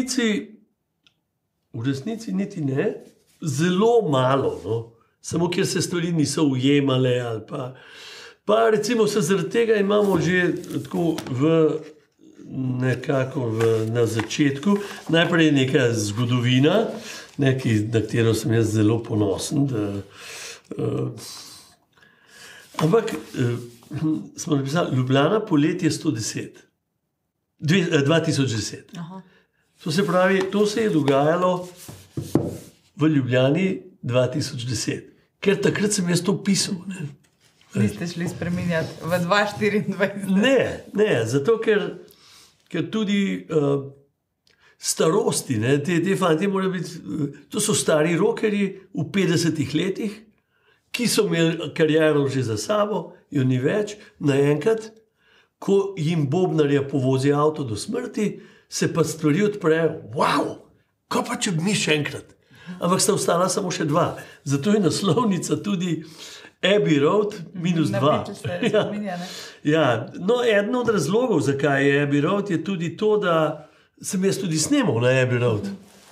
resnici niti ne. Zelo malo, no. Samo kjer se stvari niso ujemale ali pa recimo se zaradi tega imamo že tako na začetku najprej neka zgodovina, na katero sem jaz zelo ponosen, ampak smo napisali Ljubljana poletje 2010. Aha. To se pravi, to se je dogajalo v Ljubljani 2010, ker takrat sem jaz to pisal. Ne? Niste šli spreminjati v 2024? Ne, zato ker tudi starosti, ne, te fanti morajo biti, to so stari rockerji v 50 letih, ki so imeli kariero že za sabo, jo ni več, naenkrat, ko jim bobnarja povozi avto do smrti, se pa stvari odprejo. Wow, ko pa če bi mi še enkrat? Ampak sta ostala samo še 2. Zato je naslovnica tudi Abbey Road -2. Ja. No, eden od razlogov, zakaj je Abbey Road, je tudi to, da sem jaz tudi snemal na Abbey Road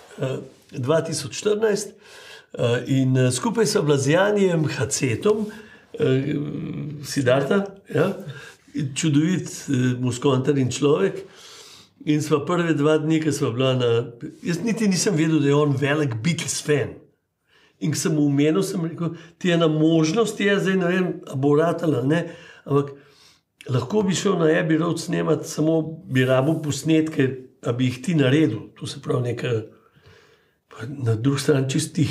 2014 in skupaj s Blazjanijem Hacetom, Siddharta, ja, čudovit muskontar in človek. In sva prve 2 dni, ki sva bila jaz niti nisem vedel, da je on velik Beatles fan. In ko sem mu omenil, sem rekel: ti ena možnost je, zdaj ne vem, a bo ratala, ne, ampak lahko bi šel na Abbey Road snemati, samo bi rabil posnetke, a bi jih ti naredil. To se pravi nekaj, na drugi strani čistih.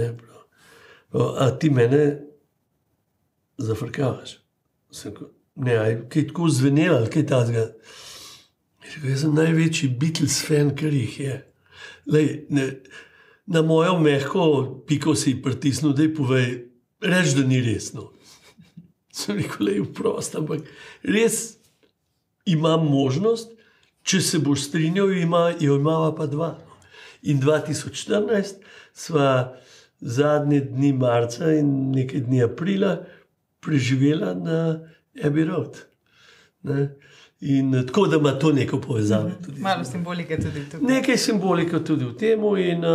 A ti mene zafrkavaš? Ne, kaj tako zvenelo, ali kaj takega. Jaz sem največji Beatles fan, kar jih je. Lej, na mojo mehko piko si pritisnil, da povej, reč, da ni resno. Sem rekel, le vprost, ampak res imam možnost, če se boš strinjal, jo imava pa 2. In 2014 sva zadnje dni marca in nekaj dni aprila preživela na Abbey Road. Ne? In tako, da ima to neko povezavo. Malo simbolike tudi tukaj. Nekaj simbolike tudi v temu in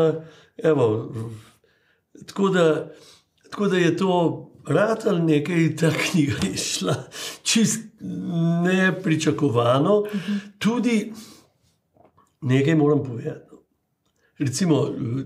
tako da je to ratal nekaj, ta knjiga je šla čist nepričakovano. Tudi nekaj moram povedati. Recimo,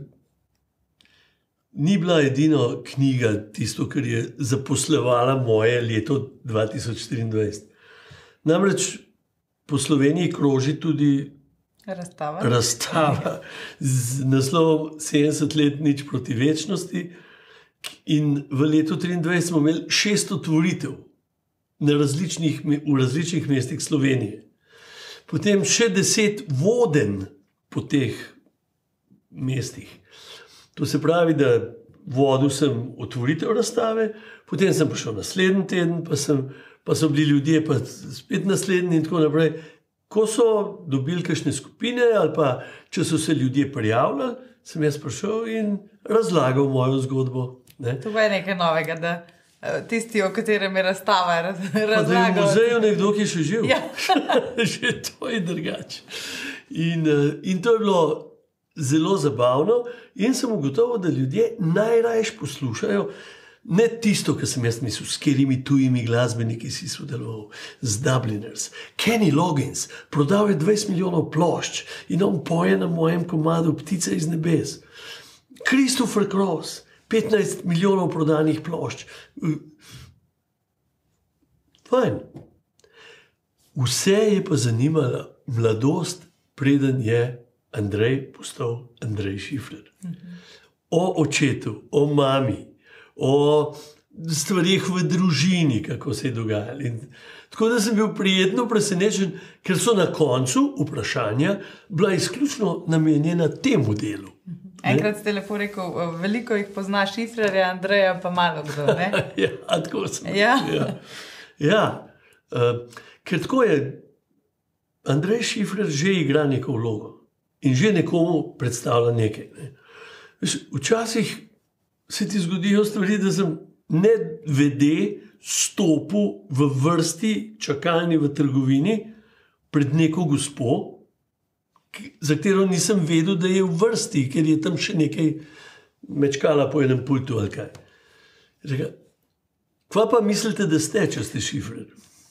ni bila edina knjiga tisto, kar je zaposlovala moje leto 2024. Namreč po Sloveniji kroži tudi razstava z naslovom 70 let nič proti večnosti. In v letu 2023 smo imeli 600 otvoritev v različnih mestih Slovenije. Potem še 10 vodenj po teh mestih. To se pravi, da vodil sem otvoritev razstave, potem sem prišel naslednji teden, pa so bili ljudje pa spet naslednji in tako naprej. Ko so dobili kakšne skupine ali pa če so se ljudje prijavljali, sem jaz prišel in razlagal mojo zgodbo. To je nekaj novega, da tisti, o katerem je razstava, razlagal. Da je v muzeju nekdo, ki je še živ. Ja. Že to je drugače. In to je bilo zelo zabavno in sem ugotovil, da ljudje najraješ poslušajo ne tisto, kar sem jaz mislil, s katerimi tujimi glasbeniki si sodeloval, z Dubliners. Kenny Loggins prodal je 20 milijonov plošč in on poje na mojem komadu Ptice iz nebes. Christopher Cross, 15 milijonov prodanih plošč. Fajn. Vse je pa zanimala mladost, preden je Andrej postal Andrej Šifrer. O očetu, o mami, o stvarih v družini, kako se je dogajalo. Tako da sem bil prijetno presenečen, ker so na koncu vprašanja bila izključno namenjena temu delu. Enkrat ste lepo rekel, veliko jih pozna Šifrerja, Andreja pa malo kdo, ne? Ja, tako sem. Ja. Ker tako je, Andrej Šifrer že igra neko vlogo in že nekomu predstavlja nekaj. Ne? Včasih se ti zgodijo stvari, da sem nevede stopil v vrsti čakalni v trgovini pred neko gospo, za katero nisem vedel, da je v vrsti, ker je tam še nekaj mečkala po enem pultu ali kaj. Reka, kva pa mislite, da ste, če ste Šifrer?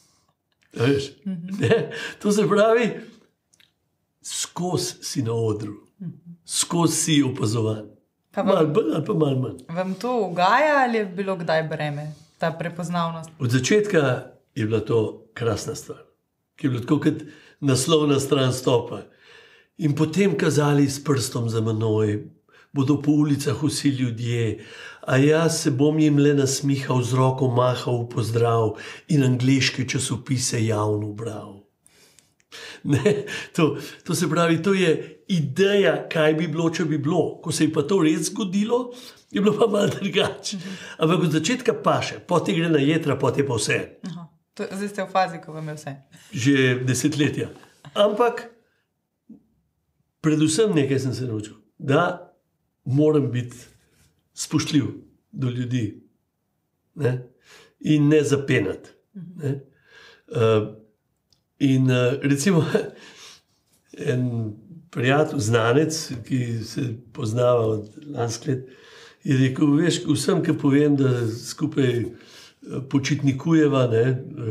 To se pravi, skozi si na odru, skozi si opazovan. Malo bolj ali pa malo manj. Vam to ugaja ali je bilo kdaj breme, ta prepoznavnost? Od začetka je bila to krasna stvar, ki je bilo tako kot naslovna stran Stopa. In potem kazali s prstom za menoj, bodo po ulicah vsi ljudje, a jaz se bom jim le nasmihal, z roko mahal v pozdrav in angleške časopise javno bral. Ne, to se pravi, to je ideja, kaj bi bilo, če bi bilo. Ko se je pa to res zgodilo, je bilo pa malo drugače. Ampak od začetka paše, potem gre na jedra, potem pa vse. Zdaj ste v fazi, ko vam je vse. Že desetletja. Ampak predvsem nekaj sem se naučil, da moram biti spoštljiv do ljudi, ne? In ne zapenati. Ne? In recimo en prijatelj, znanec, ki se poznava od lanskih let, je rekel, veš, vsem, ki povem, da skupaj počitnikujeva, ne,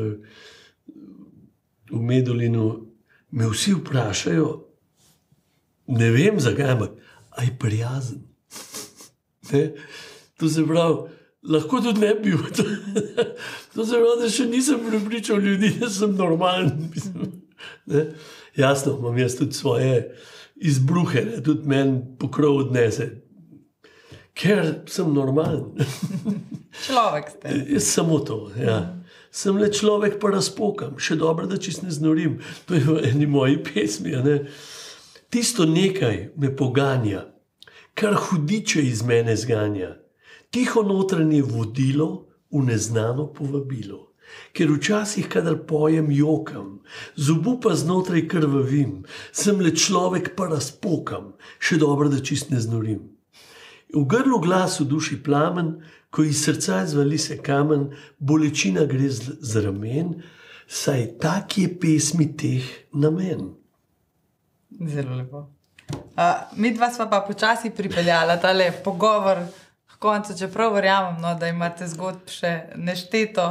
v Medulinu, me vsi vprašajo, ne vem zakaj, ampak a je prijazen. Ne? To se pravi, lahko tudi ne bil. To se pravi, da še nisem prepričal ljudi, da sem normalen. Ne? Jasno, imam jaz tudi svoje izbruhe, ne? Tudi meni pokrov odnese. Ker sem normalen. Človek ste. Jaz samo to, ja. Sem le človek, pa razpokam. Še dobro, da čist ne znorim. To je v eni moji pesmi, ne? Tisto nekaj me poganja, kar hudiče iz mene zganja. Tiho notranje vodilo v neznano povabilo. Ker včasih, kadar pojem, jokam, z obupa znotraj krvavim, sem le človek, pa razpokam, še dobro, da čist ne znorim. V grlu glas, v duši plamen, ko iz srca izvali se kamen, bolečina gre z ramen, saj tak je pesmi teh namen. Zelo lepo. Mi dva sva pa počasi pripeljala tale pogovor k koncu, čeprav verjamem, no, da imate zgodb še nešteto.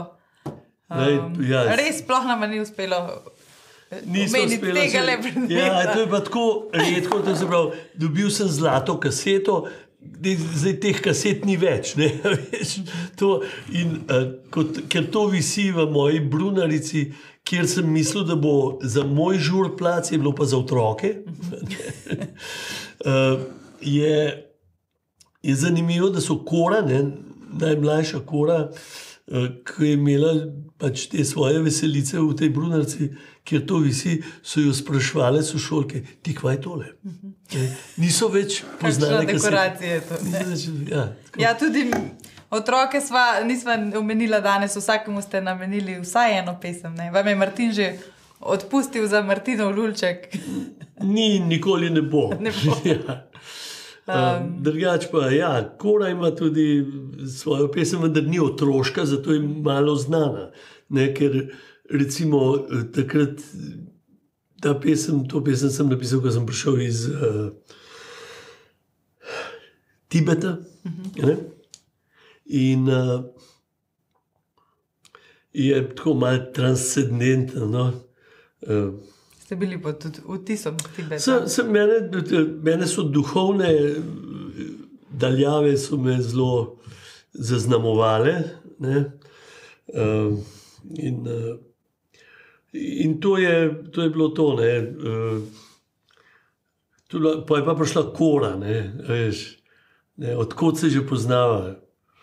Res sploh nam ni uspelo omeniti tega le predmeta. Ja, to je pa tako redko, to se pravi, dobil sem zlato kaseto, zdaj teh kaset ni več, ne, veš, to in ker to visi v moji brunarici, kjer sem mislil, da bo za moj žurplac, je bilo pa za otroke, je zanimivo, da so Kora, ne, najmlajša Kora, ki je imela pač te svoje veselice v tej brunarci, kjer to visi, so jo sprašvale sošolke, ti kvaj tole? Niso več poznale dekoracije. Ja, tudi otroke nisva omenila danes, vsakemu ste namenili vsaj eno pesem. Ne? Vam je Martin že odpustil za Martinov lulček? Nikoli ne bo. Ne bo. Ja. Drugač pa, ja, Kora ima tudi svojo pesem, vendar ni otroška, zato je malo znana. Ne, ker recimo takrat to pesem sem napisal, ko sem prišel iz Tibeta. Ne? In je tako malo transcendentno, no? Ste bili pa tudi vtisom Tibeta? Mene so duhovne daljave so me zelo zaznamovale. Ne? In to je bilo to. Ne? Pa je pa prišla Kora, ne? Veš, ne? Odkot se že poznava.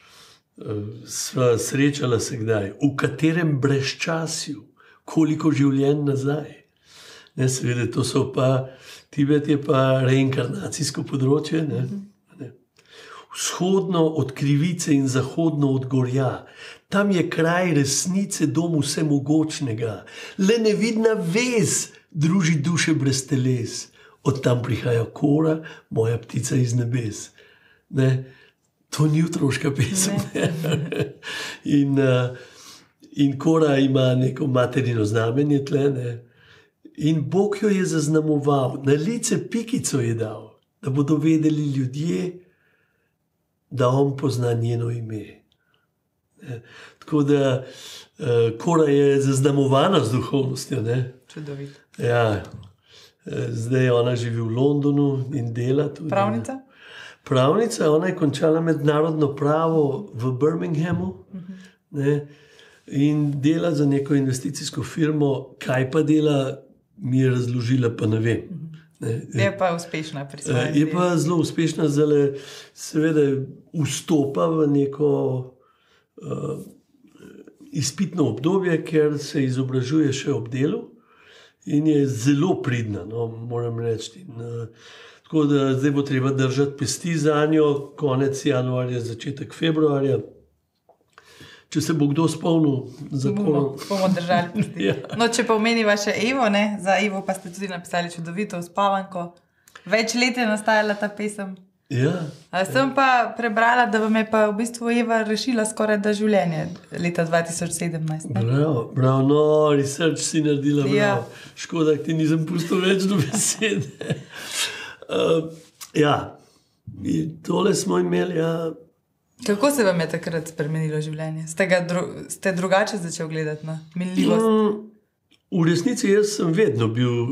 Sva srečala se kdaj, v katerem brezčasju, koliko življenj nazaj. Ne, seveda, to so pa, Tibet je pa reinkarnacijsko področje. Ne? Vzhodno od krivice in zahodno od gorja. Tam je kraj resnice, dom vsemogočnega. Le nevidna vez druži duše brez teles. Od tam prihaja Kora, moja ptica iz nebes. Ne? To ni otroška pesem. In Kora ima neko materino znamenje tle, ne? In Bog jo je zaznamoval, na lice pikico je dal, da bodo vedeli ljudje, da on pozna njeno ime. Tako da Kora je zaznamovana z duhovnostjo. Čudovito. Ja, zdaj ona živi v Londonu in dela tudi. Pravnica? Pravnica, ona je končala mednarodno pravo v Birminghamu, ne, in dela za neko investicijsko firmo, kaj pa dela, mi je razložila, pa ne vem. Je pa uspešna pri svojem delu. Je pa zelo uspešna, zdaj seveda vstopa v neko izpitno obdobje, ker se izobražuje še ob delu in je zelo pridna, no, moram reči. Tako da zdaj bo treba držati pesti za njo, konec januarja, začetek februarja. Če se bo kdo spomnil, bomo držali pesti. Ja. No, če pa omeniva še Evo, ne? Za Evo pa ste tudi napisali čudovito Uspavanko. Več let je nastajala ta pesem. Ja. Sem pa prebrala, da vam je pa v bistvu Eva rešila skoraj da življenje leta 2017. Bravo, no, research si naredila, bravo. Ja. Škoda, ti nisem pustil več do besede. Ja, in tole smo imeli, ja. Kako se vam je takrat spremenilo življenje? Ste drugače začel gledati na minljivost? V resnici jaz sem vedno bil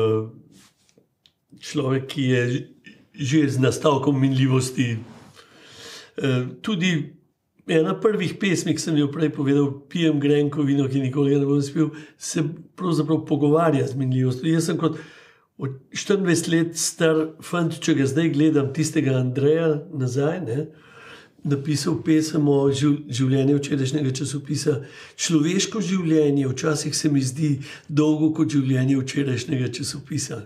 človek, ki je že z nastavkom minljivosti. Tudi ena prvih pesmi, ki sem jo prej povedal, Pijem grenko vino, ki nikoli ga ne bom spil, se pravzaprav pogovarja z minljivostjo. Jaz sem kot 24 let star fant, če ga zdaj gledam, tistega Andreja nazaj, ne, napisal pesem o življenju včerajšnjega časopisa. Človeško življenje včasih se mi zdi dolgo kot življenje včerajšnjega časopisa.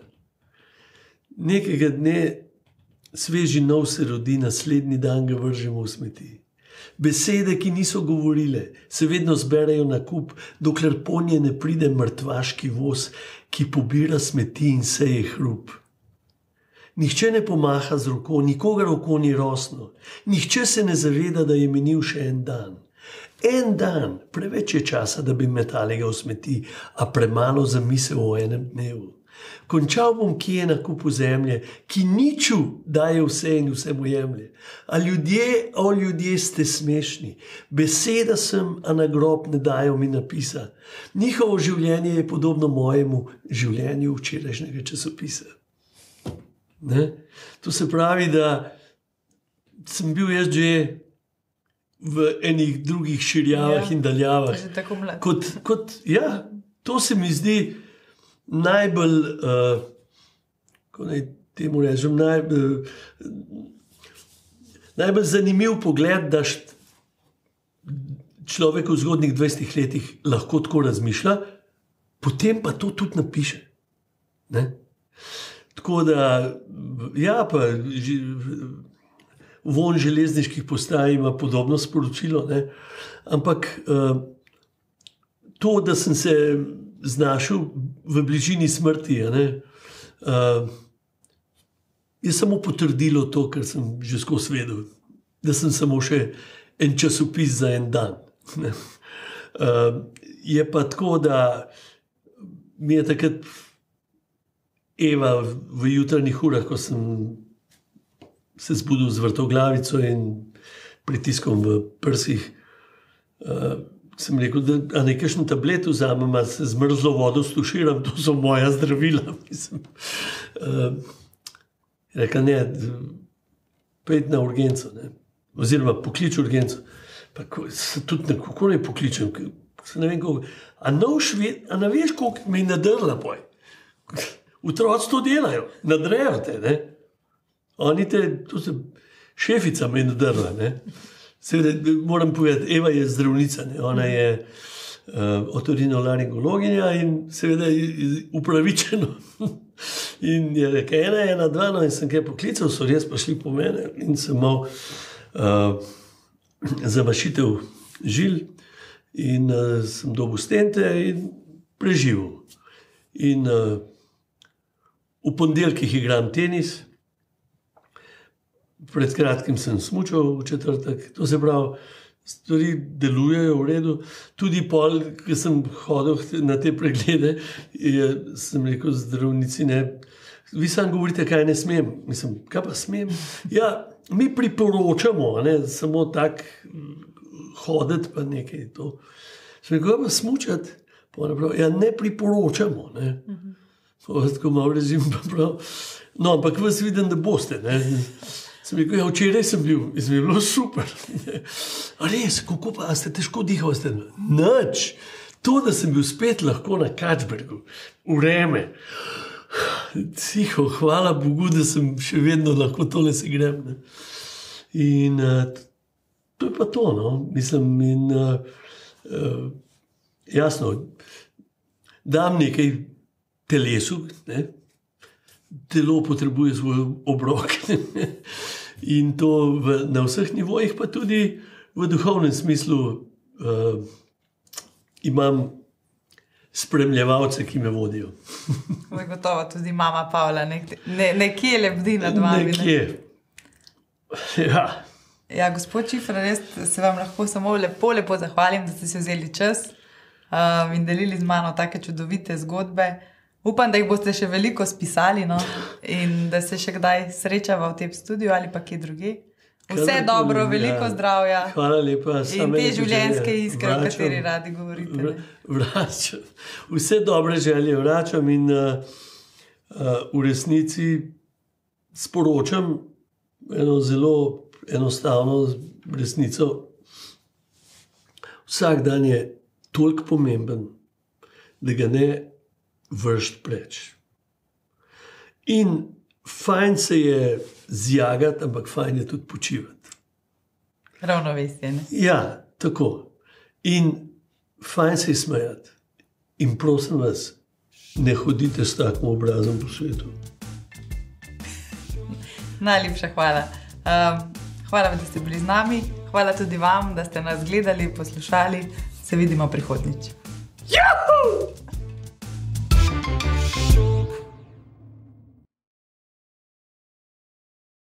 Nekega dne sveži nov se rodi, naslednji dan ga vržemo v smeti. Besede, ki niso govorile, se vedno zberejo na kup, dokler ponje ne pride mrtvaški voz, ki pobira smeti in seje hrup. Nihče ne pomaha z roko, nikogar oko ni rosno. Nihče se ne zaveda, da je minil še en dan. En dan, preveč je časa, da bi metali ga v smeti, a premalo za misel o enem dnevu. Končal bom kje na kupu zemlje, ki niču daje vse in vse mu jemlje. A ljudje, o ljudje ste smešni, beseda sem, a na grob ne dajo mi napisa. Njihovo življenje je podobno mojemu življenju včerajšnjega časopisa. Ne? To se pravi, da sem bil jaz že v enih drugih širjavah in daljavah. Že tako mlad. To se mi zdi najbolj, ko naj temu rečem, najbolj zanimiv pogled, da človek v zgodnjih 20 letih lahko tako razmišlja, potem pa to tudi napiše. Ne? Tako da, pa von železniških postaj ima podobno sporočilo, ne? Ampak to, da sem se znašel v bližini smrti, je samo potrdilo to, kar sem že skozi vedel, da sem samo še en časopis za en dan. Je pa tako, da mi je takrat Eva v jutranjih urah, ko sem se zbudil z vrtoglavico in pritiskom v prsih, sem rekel, da nekajšen tablet vzamem, a se zmrzlo vodo stuširam, to so moja zdravila. Rekla, ne, pojdi na urgenco, ne? Oziroma poklič urgenco. Pa se tudi nekako ne pokličem, ne vem koliko. A ne veš, koliko me je nadrla poj? Otroci to delajo, nadrejo te, ne? Oni te, to se šefica me je nadrla, ne? Seveda, moram povedati, Eva je zdravnica, ne? Ona je otorinolaringologinja in seveda upravičeno. In je rekel, 1, 2, no, in sem kaj poklical, so res pa šli po mene in sem imel zamašitev žil in sem dobil stente in preživel. In v ponedeljkih igram tenis, pred kratkim sem smučal v četrtek, to se pravi, stvari delujejo v redu. Tudi pol, ko sem hodil na te preglede, sem rekel zdravnici, ne, vi sam govorite, kaj ne smem. Mislim, kaj pa smem? Ja, mi priporočamo, ne, samo tak hoditi pa nekaj to. Sem rekel, kaj pa smučati? Ja, ne priporočamo, ne. Tako malo režim pa prav. No, ampak vas vidim, da boste, ne. Sem rekel, ja, včeraj sem bil, in sem bilo super. A res, kako pa, ste težko dihal, ste nič. To, da sem bil spet lahko na Kačbergu, vreme. Tiho, hvala Bogu, da sem še vedno lahko tole se grem. Ne. In to je pa to, no. Mislim, in jasno, dam nekaj telesu, ne. Telo potrebuje svoj obrok. In to na vseh nivojih, pa tudi v duhovnem smislu imam spremljevalce, ki me vodijo. Zagotovo tudi mama Pavla, nekje lebdi nad vami. Nekje. Ja. Ja, gospod Čifrer, res se vam lahko samo lepo zahvalim, da ste si vzeli čas in delili z mano take čudovite zgodbe. Upam, da jih boste še veliko spisali, no? In da se še kdaj srečava v tem studiu ali pa kje druge. Vse dobro, veliko zdravja. Hvala lepa. In te življenjske iskre, o kateri radi govorite. Vračam. Vse dobre želje vračam in v resnici sporočam eno zelo enostavno resnico. Vsak dan je toliko pomemben, da ga ne vršiti preč. In fajn se je zjagati, ampak fajn je tudi počivati. Ravnovesje, ne? Ja, tako. In fajn se je smejati. In prosim vas, ne hodite s takim obrazom po svetu. Najlepša hvala. Hvala, da ste bili z nami. hvala tudi vam, da ste nas gledali, poslušali. Se vidimo prihodnjič. Juhu!